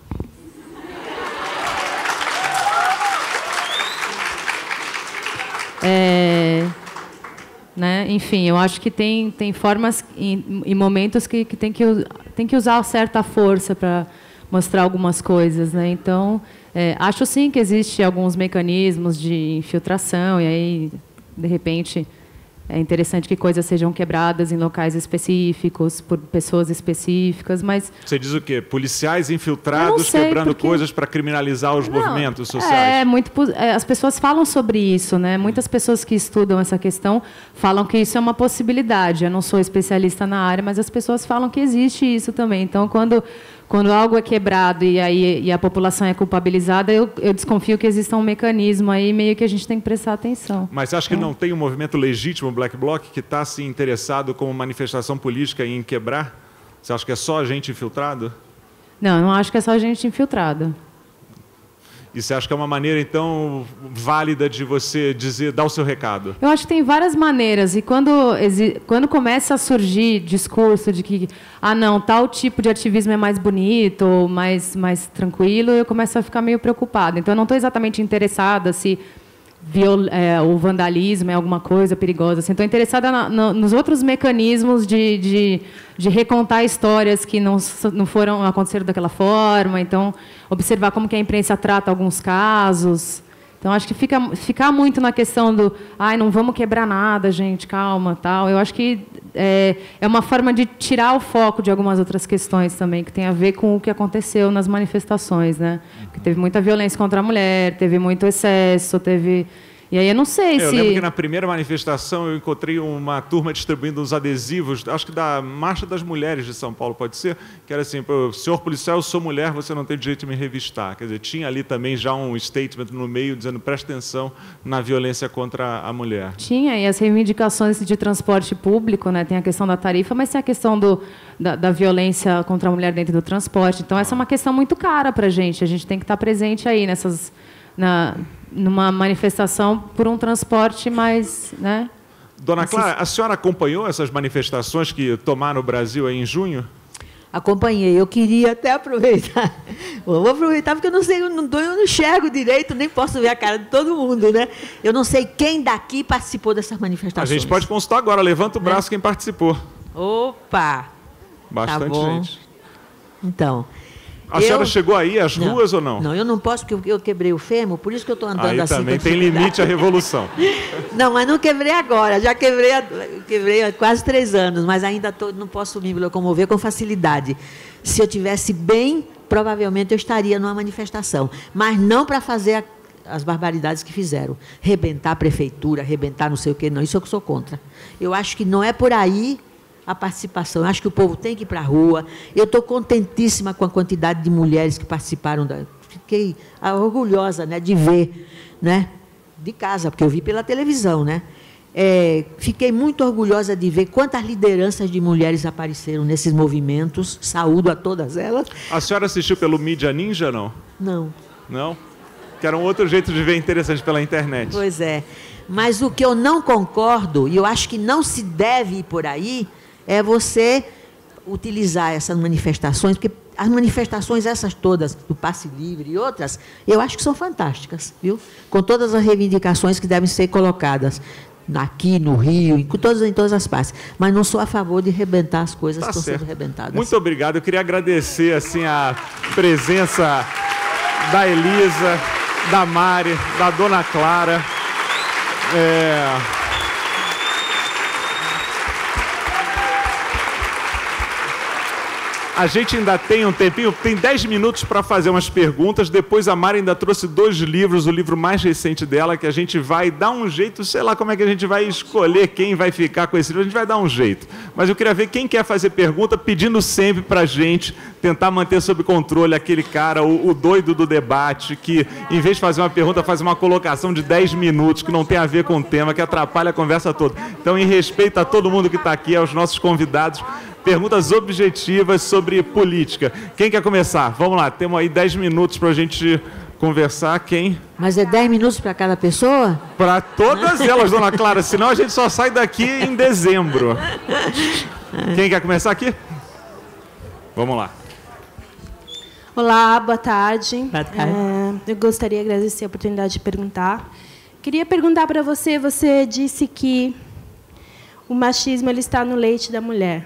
É, né, enfim, eu acho que tem, tem formas e, e momentos que, que, tem que tem que usar certa força para mostrar algumas coisas, né? Então, é, acho sim que existe alguns mecanismos de infiltração e aí, de repente, é interessante que coisas sejam quebradas em locais específicos, por pessoas específicas, mas... Você diz o quê? Policiais infiltrados sei, quebrando porque... coisas para criminalizar os não, movimentos sociais? É, muito, é, as pessoas falam sobre isso, né? Muitas pessoas que estudam essa questão falam que isso é uma possibilidade. Eu não sou especialista na área, mas as pessoas falam que existe isso também. Então, quando... Quando algo é quebrado e, aí, e a população é culpabilizada, eu, eu desconfio que exista um mecanismo aí meio que a gente tem que prestar atenção. Mas acha que não tem um movimento legítimo, Black Bloc, que está assim, interessado como manifestação política em quebrar? Você acha que é só gente infiltrado? Não, eu não acho que é só gente infiltrada. E você acha que é uma maneira, então, válida de você dizer, dar o seu recado? Eu acho que tem várias maneiras. E quando, quando começa a surgir discurso de que, ah, não, tal tipo de ativismo é mais bonito, ou mais, mais tranquilo, eu começo a ficar meio preocupada. Então, eu não estou exatamente interessada se viol, é, o vandalismo é alguma coisa perigosa. Assim, estou interessada na, na, nos outros mecanismos de, de, de recontar histórias que não, não foram aconteceram daquela forma. Então, observar como que a imprensa trata alguns casos. Então, acho que fica, ficar muito na questão do ai, não vamos quebrar nada, gente, calma, tal. Eu acho que é, é uma forma de tirar o foco de algumas outras questões também, que tem a ver com o que aconteceu nas manifestações, né? Porque teve muita violência contra a mulher, teve muito excesso, teve... E aí eu não sei é, se... Eu lembro que na primeira manifestação eu encontrei uma turma distribuindo uns adesivos, acho que da Marcha das Mulheres de São Paulo, pode ser, que era assim, senhor policial, eu sou mulher, você não tem direito de me revistar. Quer dizer, tinha ali também já um statement no meio dizendo, presta atenção na violência contra a mulher. Tinha, e as reivindicações de transporte público, né? Tem a questão da tarifa, mas tem a questão do, da, da violência contra a mulher dentro do transporte. Então, essa é uma questão muito cara para a gente. A gente tem que estar presente aí nessas... Na, numa manifestação por um transporte mais... Né? Dona Clara, a senhora acompanhou essas manifestações que tomaram o Brasil aí em junho? Acompanhei. Eu queria até aproveitar. Eu vou aproveitar porque eu não sei, eu não, eu não enxergo direito, nem posso ver a cara de todo mundo, né? Eu não sei quem daqui participou dessas manifestações. A gente pode consultar agora. Levanta o braço, né? Quem participou. Opa! Bastante tá bom. gente. Então... A eu... senhora chegou aí às não, ruas ou não? Não, eu não posso, porque eu quebrei o fêmur, por isso que eu estou andando aí assim. Também tem limite à revolução. Não, mas não quebrei agora, já quebrei há, quebrei há quase três anos, mas ainda tô, não posso me locomover com facilidade. Se eu tivesse bem, provavelmente eu estaria numa manifestação, mas não para fazer a, as barbaridades que fizeram. Rebentar a prefeitura, rebentar não sei o quê, não, isso eu sou contra. Eu acho que não é por aí a participação. Eu acho que o povo tem que ir para a rua. Eu estou contentíssima com a quantidade de mulheres que participaram. Da... Fiquei orgulhosa, né, de ver, né, de casa, porque eu vi pela televisão. Né? É, fiquei muito orgulhosa de ver quantas lideranças de mulheres apareceram nesses movimentos. Saúdo a todas elas. A senhora assistiu pelo Mídia Ninja, não? Não. Não? Que era um outro jeito de ver interessante pela internet. Pois é. Mas o que eu não concordo, e eu acho que não se deve ir por aí, é você utilizar essas manifestações, porque as manifestações essas todas, do passe livre e outras, eu acho que são fantásticas, viu? Com todas as reivindicações que devem ser colocadas aqui no Rio, em todas, em todas as partes. Mas não sou a favor de rebentar as coisas Tá que estão certo. sendo rebentadas. Muito obrigado. Eu queria agradecer assim, a presença da Elisa, da Mari, da Dona Clara. É... A gente ainda tem um tempinho, tem dez minutos para fazer umas perguntas. Depois a Mari ainda trouxe dois livros, o livro mais recente dela, que a gente vai dar um jeito, sei lá como é que a gente vai escolher quem vai ficar com esse livro, a gente vai dar um jeito. Mas eu queria ver quem quer fazer pergunta, pedindo sempre para a gente tentar manter sob controle aquele cara, o, o doido do debate, que em vez de fazer uma pergunta, faz uma colocação de dez minutos, que não tem a ver com o tema, que atrapalha a conversa toda. Então, em respeito a todo mundo que está aqui, aos nossos convidados, perguntas objetivas sobre política. Quem quer começar? Vamos lá, temos aí dez minutos para a gente conversar. Quem? Mas é dez minutos para cada pessoa? Para todas elas, Dona Clara, senão a gente só sai daqui em dezembro. Quem quer começar aqui? Vamos lá. Olá, boa tarde. Boa tarde. É, eu gostaria de agradecer a oportunidade de perguntar. Queria perguntar para você, você disse que o machismo ele está no leite da mulher.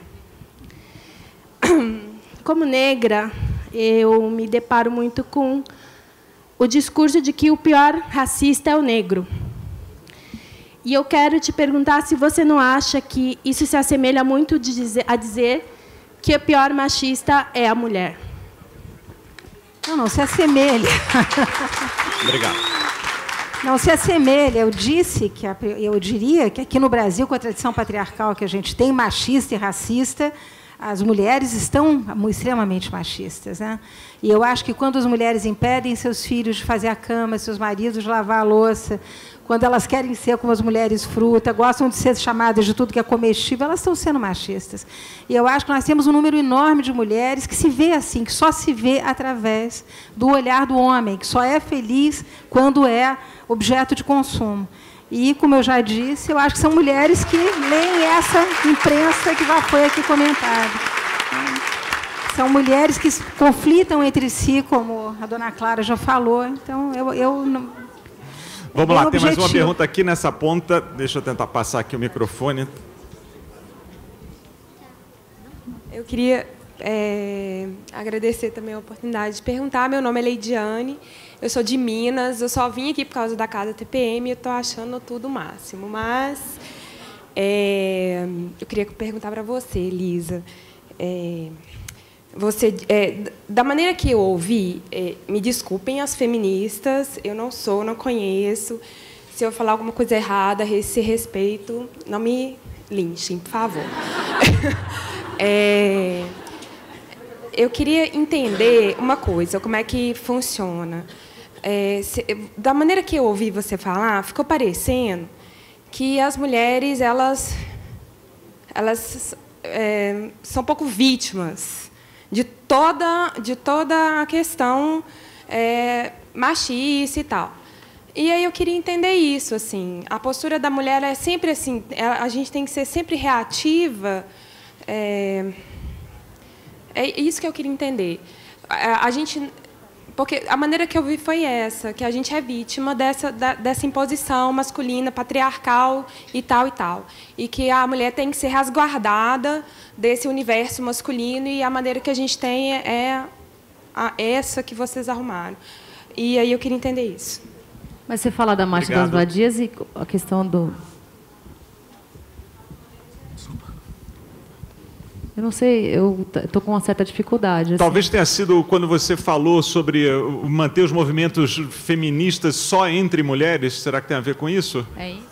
Como negra, eu me deparo muito com o discurso de que o pior racista é o negro. E eu quero te perguntar se você não acha que isso se assemelha muito de dizer, a dizer que o pior machista é a mulher. Não, não se assemelha. Obrigado. Não se assemelha. Eu disse que a, eu diria que aqui no Brasil, com a tradição patriarcal que a gente tem, machista e racista, as mulheres estão extremamente machistas, né? E eu acho que quando as mulheres impedem seus filhos de fazer a cama, seus maridos de lavar a louça, quando elas querem ser como as mulheres fruta, gostam de ser chamadas de tudo que é comestível, elas estão sendo machistas. E eu acho que nós temos um número enorme de mulheres que se vê assim, que só se vê através do olhar do homem, que só é feliz quando é objeto de consumo. E, como eu já disse, eu acho que são mulheres que leem essa imprensa que já foi aqui comentada. São mulheres que conflitam entre si, como a Dona Clara já falou. Então, eu... eu não... Vamos é lá, tem objetivo. mais uma pergunta aqui nessa ponta. Deixa eu tentar passar aqui o microfone. Eu queria é, agradecer também a oportunidade de perguntar. Meu nome é Leidiane, eu sou de Minas, eu só vim aqui por causa da Casa T P M e estou achando tudo o máximo. Mas é, eu queria perguntar para você, Elisa. É, Você, é, da maneira que eu ouvi, é, me desculpem as feministas, eu não sou, não conheço. Se eu falar alguma coisa errada, esse respeito, não me linchem, por favor. é, eu queria entender uma coisa, como é que funciona. É, se, da maneira que eu ouvi você falar, ficou parecendo que as mulheres, elas, elas é, são um pouco vítimas de toda, de toda a questão é, machista e tal. E aí eu queria entender isso, assim, a postura da mulher é sempre assim, a gente tem que ser sempre reativa. É, é isso que eu queria entender. A, a gente, porque a maneira que eu vi foi essa, que a gente é vítima dessa, da, dessa imposição masculina, patriarcal e tal e tal, e que a mulher tem que ser resguardada desse universo masculino, e a maneira que a gente tem é a, essa que vocês arrumaram. E aí eu queria entender isso. Mas você fala da Marcha das Vadias e a questão do... Eu não sei, eu estou com uma certa dificuldade. Assim. Talvez tenha sido quando você falou sobre manter os movimentos feministas só entre mulheres. Será que tem a ver com isso? É isso.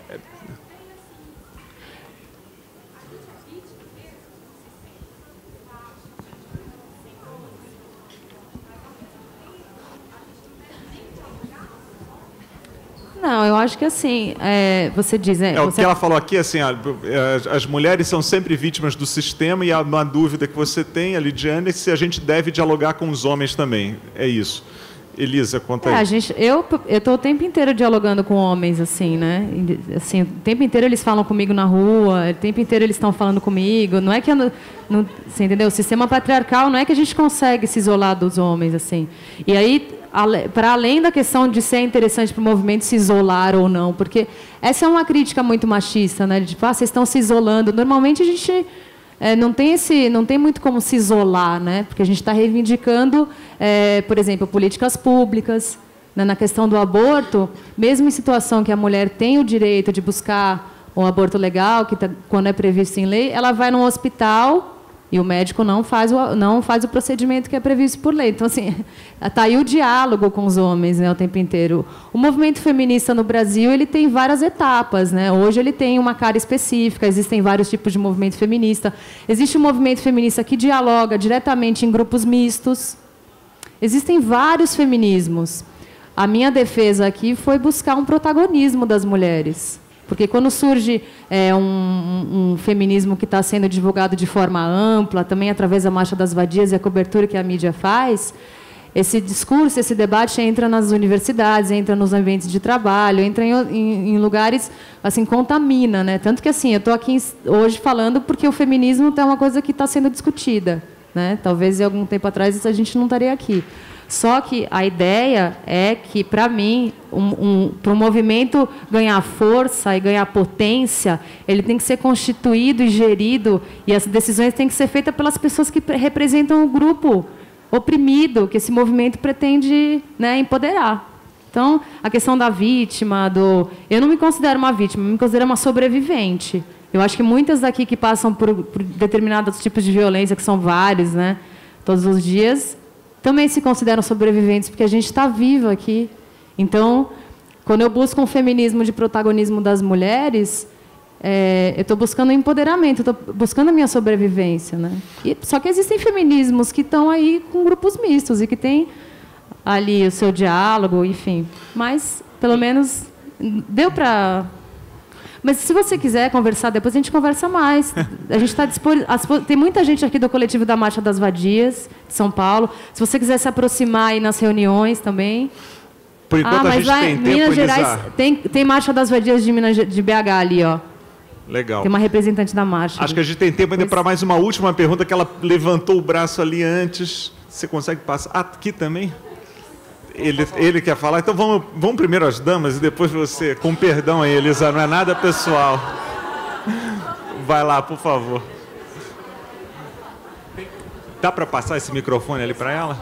Não, eu acho que assim, é, você diz... É, é o você... que ela falou aqui, assim, as, as mulheres são sempre vítimas do sistema, e há uma dúvida que você tem, a Lidiane, é se a gente deve dialogar com os homens também. É isso. Elisa, conta é, aí. A gente, eu estou o tempo inteiro dialogando com homens, assim, né? Assim, o tempo inteiro eles falam comigo na rua, o tempo inteiro eles estão falando comigo. Não é que... Eu não, não, você entendeu? O sistema patriarcal não é que a gente consegue se isolar dos homens, assim. E aí... para além da questão de ser interessante para o movimento se isolar ou não, porque essa é uma crítica muito machista, né? De tipo, ah, vocês estão se isolando. Normalmente a gente é, não tem esse, não tem muito como se isolar, né? Porque a gente está reivindicando, é, por exemplo, políticas públicas, né? Na questão do aborto, mesmo em situação que a mulher tem o direito de buscar um aborto legal, que tá, quando é previsto em lei, ela vai num hospital e o médico não faz o, não faz o procedimento que é previsto por lei. Então, assim, está aí o diálogo com os homens, né, o tempo inteiro. O movimento feminista no Brasil ele tem várias etapas. Né? Hoje ele tem uma cara específica, existem vários tipos de movimento feminista. Existe um movimento feminista que dialoga diretamente em grupos mistos. Existem vários feminismos. A minha defesa aqui foi buscar um protagonismo das mulheres. Porque quando surge é, um, um feminismo que está sendo divulgado de forma ampla, também através da Marcha das Vadias e a cobertura que a mídia faz, esse discurso, esse debate entra nas universidades, entra nos ambientes de trabalho, entra em, em, em lugares, assim, contamina, né? Tanto que, assim, eu estou aqui hoje falando porque o feminismo é uma coisa que está sendo discutida, né? Talvez, em algum tempo atrás, a gente não estaria aqui. Só que a ideia é que, para mim, um, um, para o movimento ganhar força e ganhar potência, ele tem que ser constituído e gerido, e as decisões têm que ser feitas pelas pessoas que representam o grupo oprimido, que esse movimento pretende, né, empoderar. Então, a questão da vítima, do... eu não me considero uma vítima, eu me considero uma sobrevivente. Eu acho que muitas daqui que passam por, por determinados tipos de violência, que são vários, né, todos os dias, também se consideram sobreviventes, porque a gente está viva aqui. Então, quando eu busco um feminismo de protagonismo das mulheres, é, eu estou buscando o empoderamento, estou buscando a minha sobrevivência. Né? E, só que existem feminismos que estão aí com grupos mistos e que têm ali o seu diálogo, enfim. Mas, pelo menos, deu para... Mas, se você quiser conversar, depois a gente conversa mais. A gente está disponível. Tem muita gente aqui do coletivo da Marcha das Vadias, de São Paulo. Se você quiser se aproximar aí nas reuniões também. Por enquanto, ah, a gente lá, tem tempo, Minas Gerais, Elisa. tem, tem Marcha das Vadias de, Minas, de B H ali, ó. Legal. Tem uma representante da marcha. Acho ali. que a gente tem tempo ainda Pois... para mais uma última pergunta, que ela levantou o braço ali antes. Você consegue passar? Ah, aqui também? Ele, ele quer falar? Então vamos, vamos primeiro às damas e depois você. Com perdão aí, Elisa, não é nada pessoal. Vai lá, por favor. Dá para passar esse microfone ali para ela?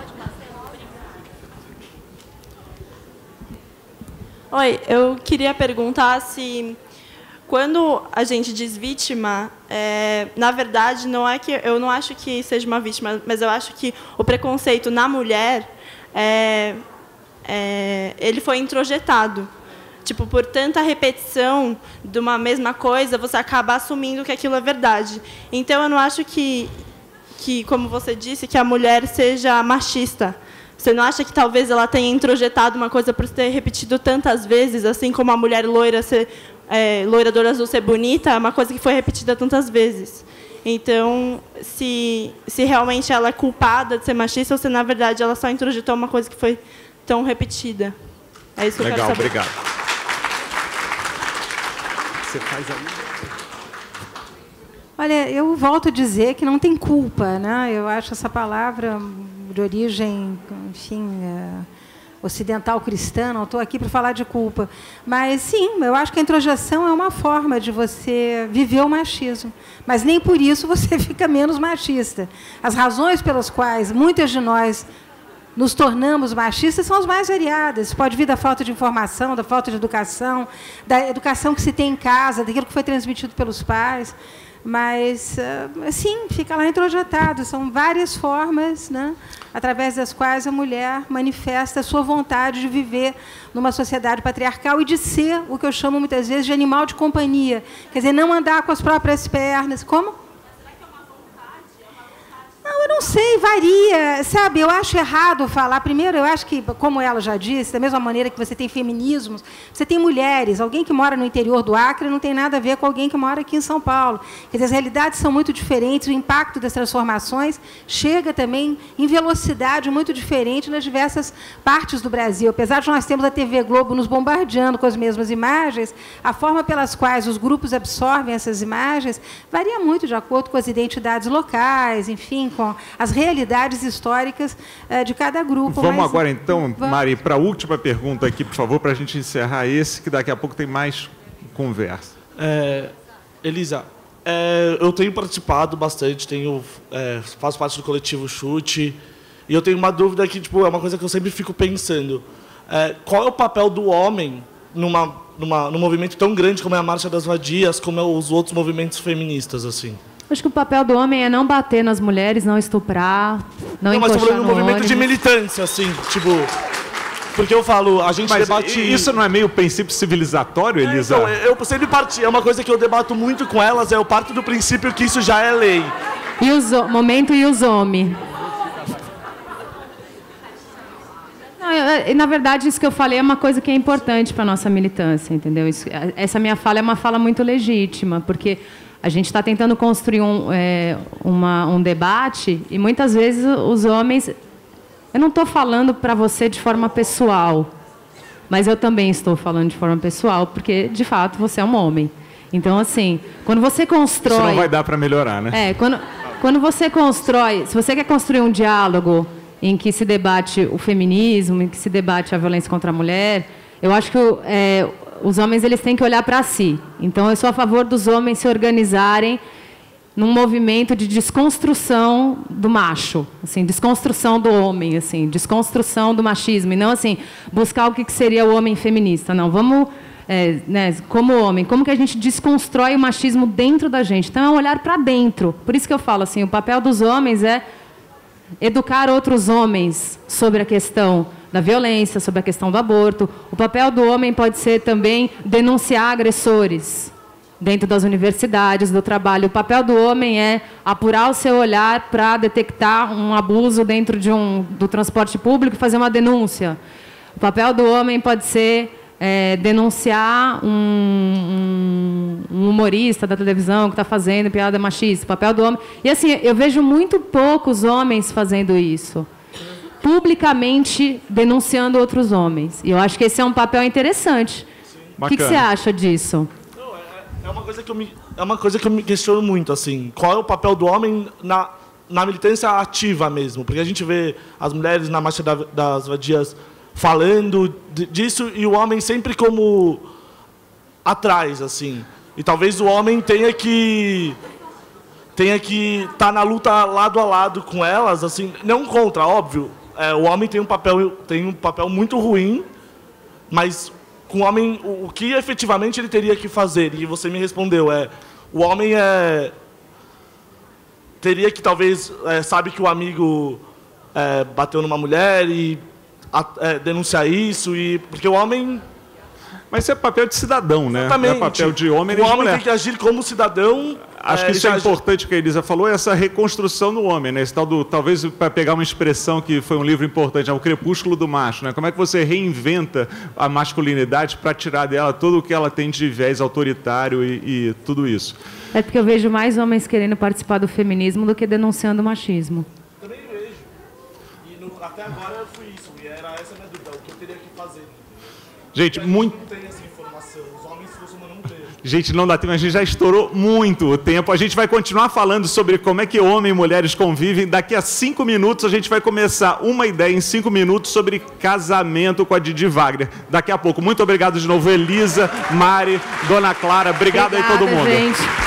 Oi, eu queria perguntar se, quando a gente diz vítima, é, na verdade, não é que eu não acho que seja uma vítima, mas eu acho que o preconceito na mulher, é, é, ele foi introjetado. tipo, por tanta repetição de uma mesma coisa, você acaba assumindo que aquilo é verdade. Então, eu não acho que, que como você disse, que a mulher seja machista. Você não acha que talvez ela tenha introjetado uma coisa por ter repetido tantas vezes, assim como a mulher loira ser, é, loira do olho azul ser bonita, é uma coisa que foi repetida tantas vezes. Então, se, se realmente ela é culpada de ser machista, ou se, na verdade, ela só introjetou uma coisa que foi tão repetida. É isso que Legal, eu quero saber. obrigado. Você faz aí? Olha, eu volto a dizer que não tem culpa, né? Eu acho essa palavra de origem, enfim, é, ocidental cristã, não estou aqui para falar de culpa. Mas, sim, eu acho que a introjeção é uma forma de você viver o machismo. Mas nem por isso você fica menos machista. As razões pelas quais muitas de nós nos tornamos machistas são as mais variadas. Pode vir da falta de informação, da falta de educação, da educação que se tem em casa, daquilo que foi transmitido pelos pais. Mas, assim, fica lá introjetado. São várias formas, né, através das quais a mulher manifesta a sua vontade de viver numa sociedade patriarcal e de ser o que eu chamo muitas vezes de animal de companhia. Quer dizer, não andar com as próprias pernas. Como? Não, eu não sei, varia. Sabe, eu acho errado falar. Primeiro, eu acho que, como ela já disse, da mesma maneira que você tem feminismos, você tem mulheres. Alguém que mora no interior do Acre não tem nada a ver com alguém que mora aqui em São Paulo. Quer dizer, as realidades são muito diferentes, o impacto das transformações chega também em velocidade muito diferente nas diversas partes do Brasil. Apesar de nós termos a T V Globo nos bombardeando com as mesmas imagens, a forma pelas quais os grupos absorvem essas imagens varia muito de acordo com as identidades locais, enfim, com as realidades históricas uh, de cada grupo. Vamos mas... agora, então, Vamos. Mari, para a última pergunta aqui, por favor, para a gente encerrar esse, que daqui a pouco tem mais conversa. É, Elisa, é, eu tenho participado bastante, tenho, é, faço parte do coletivo Chute, e eu tenho uma dúvida que tipo, é uma coisa que eu sempre fico pensando. É, qual é o papel do homem numa, numa, num movimento tão grande como é a Marcha das Vadias, como é os outros movimentos feministas, assim? Acho que o papel do homem é não bater nas mulheres, não estuprar, não, não mas encoxar falando no um movimento ônibus. de militância, assim, tipo... Porque eu falo, a gente Mas debate... isso não é meio princípio civilizatório, Elisa? É, então, eu sempre parti, é uma coisa que eu debato muito com elas, é eu parto do princípio que isso já é lei. E os, momento e os homens. Não, eu, na verdade, isso que eu falei é uma coisa que é importante para a nossa militância, entendeu? Isso, essa minha fala é uma fala muito legítima, porque a gente está tentando construir um, é, uma, um debate e muitas vezes os homens... Eu não estou falando para você de forma pessoal, mas eu também estou falando de forma pessoal, porque, de fato, você é um homem. Então, assim, quando você constrói... Isso não vai dar para melhorar, né? É, quando, quando você constrói... Se você quer construir um diálogo em que se debate o feminismo, em que se debate a violência contra a mulher, eu acho que é, os homens eles têm que olhar para si. Então, eu sou a favor dos homens se organizarem num movimento de desconstrução do macho, assim, desconstrução do homem, assim, desconstrução do machismo, e não assim buscar o que seria o homem feminista. Não, vamos, é, né, como homem, como que a gente desconstrói o machismo dentro da gente? Então, é um olhar para dentro. Por isso que eu falo assim, o papel dos homens é educar outros homens sobre a questão da violência, sobre a questão do aborto. O papel do homem pode ser também denunciar agressores dentro das universidades, do trabalho. O papel do homem é apurar o seu olhar para detectar um abuso dentro de um, do transporte público e fazer uma denúncia. O papel do homem pode ser é, denunciar um, um, um humorista da televisão que está fazendo piada machista. O papel do homem... E assim, eu vejo muito poucos homens fazendo isso, publicamente denunciando outros homens. E eu acho que esse é um papel interessante. O que, que você acha disso? É uma coisa que eu me, é uma coisa que eu me questiono muito, assim. Qual é o papel do homem na, na militância ativa mesmo? Porque a gente vê as mulheres na Marcha da, das Vadias falando disso e o homem sempre como atrás, assim. E talvez o homem tenha que tenha que estar tá na luta lado a lado com elas, assim, não contra, óbvio. É, o homem tem um papel tem um papel muito ruim, mas com o homem, o que efetivamente ele teria que fazer? E você me respondeu, é, o homem é, teria que, talvez, é, sabe que o amigo é, bateu numa mulher e a, é, denunciar isso, e, porque o homem Mas isso é papel de cidadão, né? Exatamente. É papel de homem e o de homem mulher. tem que agir como cidadão. Acho é, que isso é age... importante o que a Elisa falou, essa reconstrução do homem, né? Esse tal do, talvez para pegar uma expressão que foi um livro importante, é o crepúsculo do macho, né? Como é que você reinventa a masculinidade para tirar dela tudo o que ela tem de viés autoritário e, e tudo isso? É porque eu vejo mais homens querendo participar do feminismo do que denunciando o machismo. Também vejo. E no, até agora eu fui isso, e era essa a minha dúvida, o que eu teria que fazer. Gente, muito... Não tem essa informação, os homens costumam não ter. Gente, não dá tempo, a gente já estourou muito o tempo. A gente vai continuar falando sobre como é que homem e mulheres convivem. Daqui a cinco minutos a gente vai começar uma ideia em cinco minutos sobre casamento com a Didi Wagner. Daqui a pouco. Muito obrigado de novo, Elisa, Mari, Dona Clara. Obrigado. Obrigada aí todo mundo. Gente.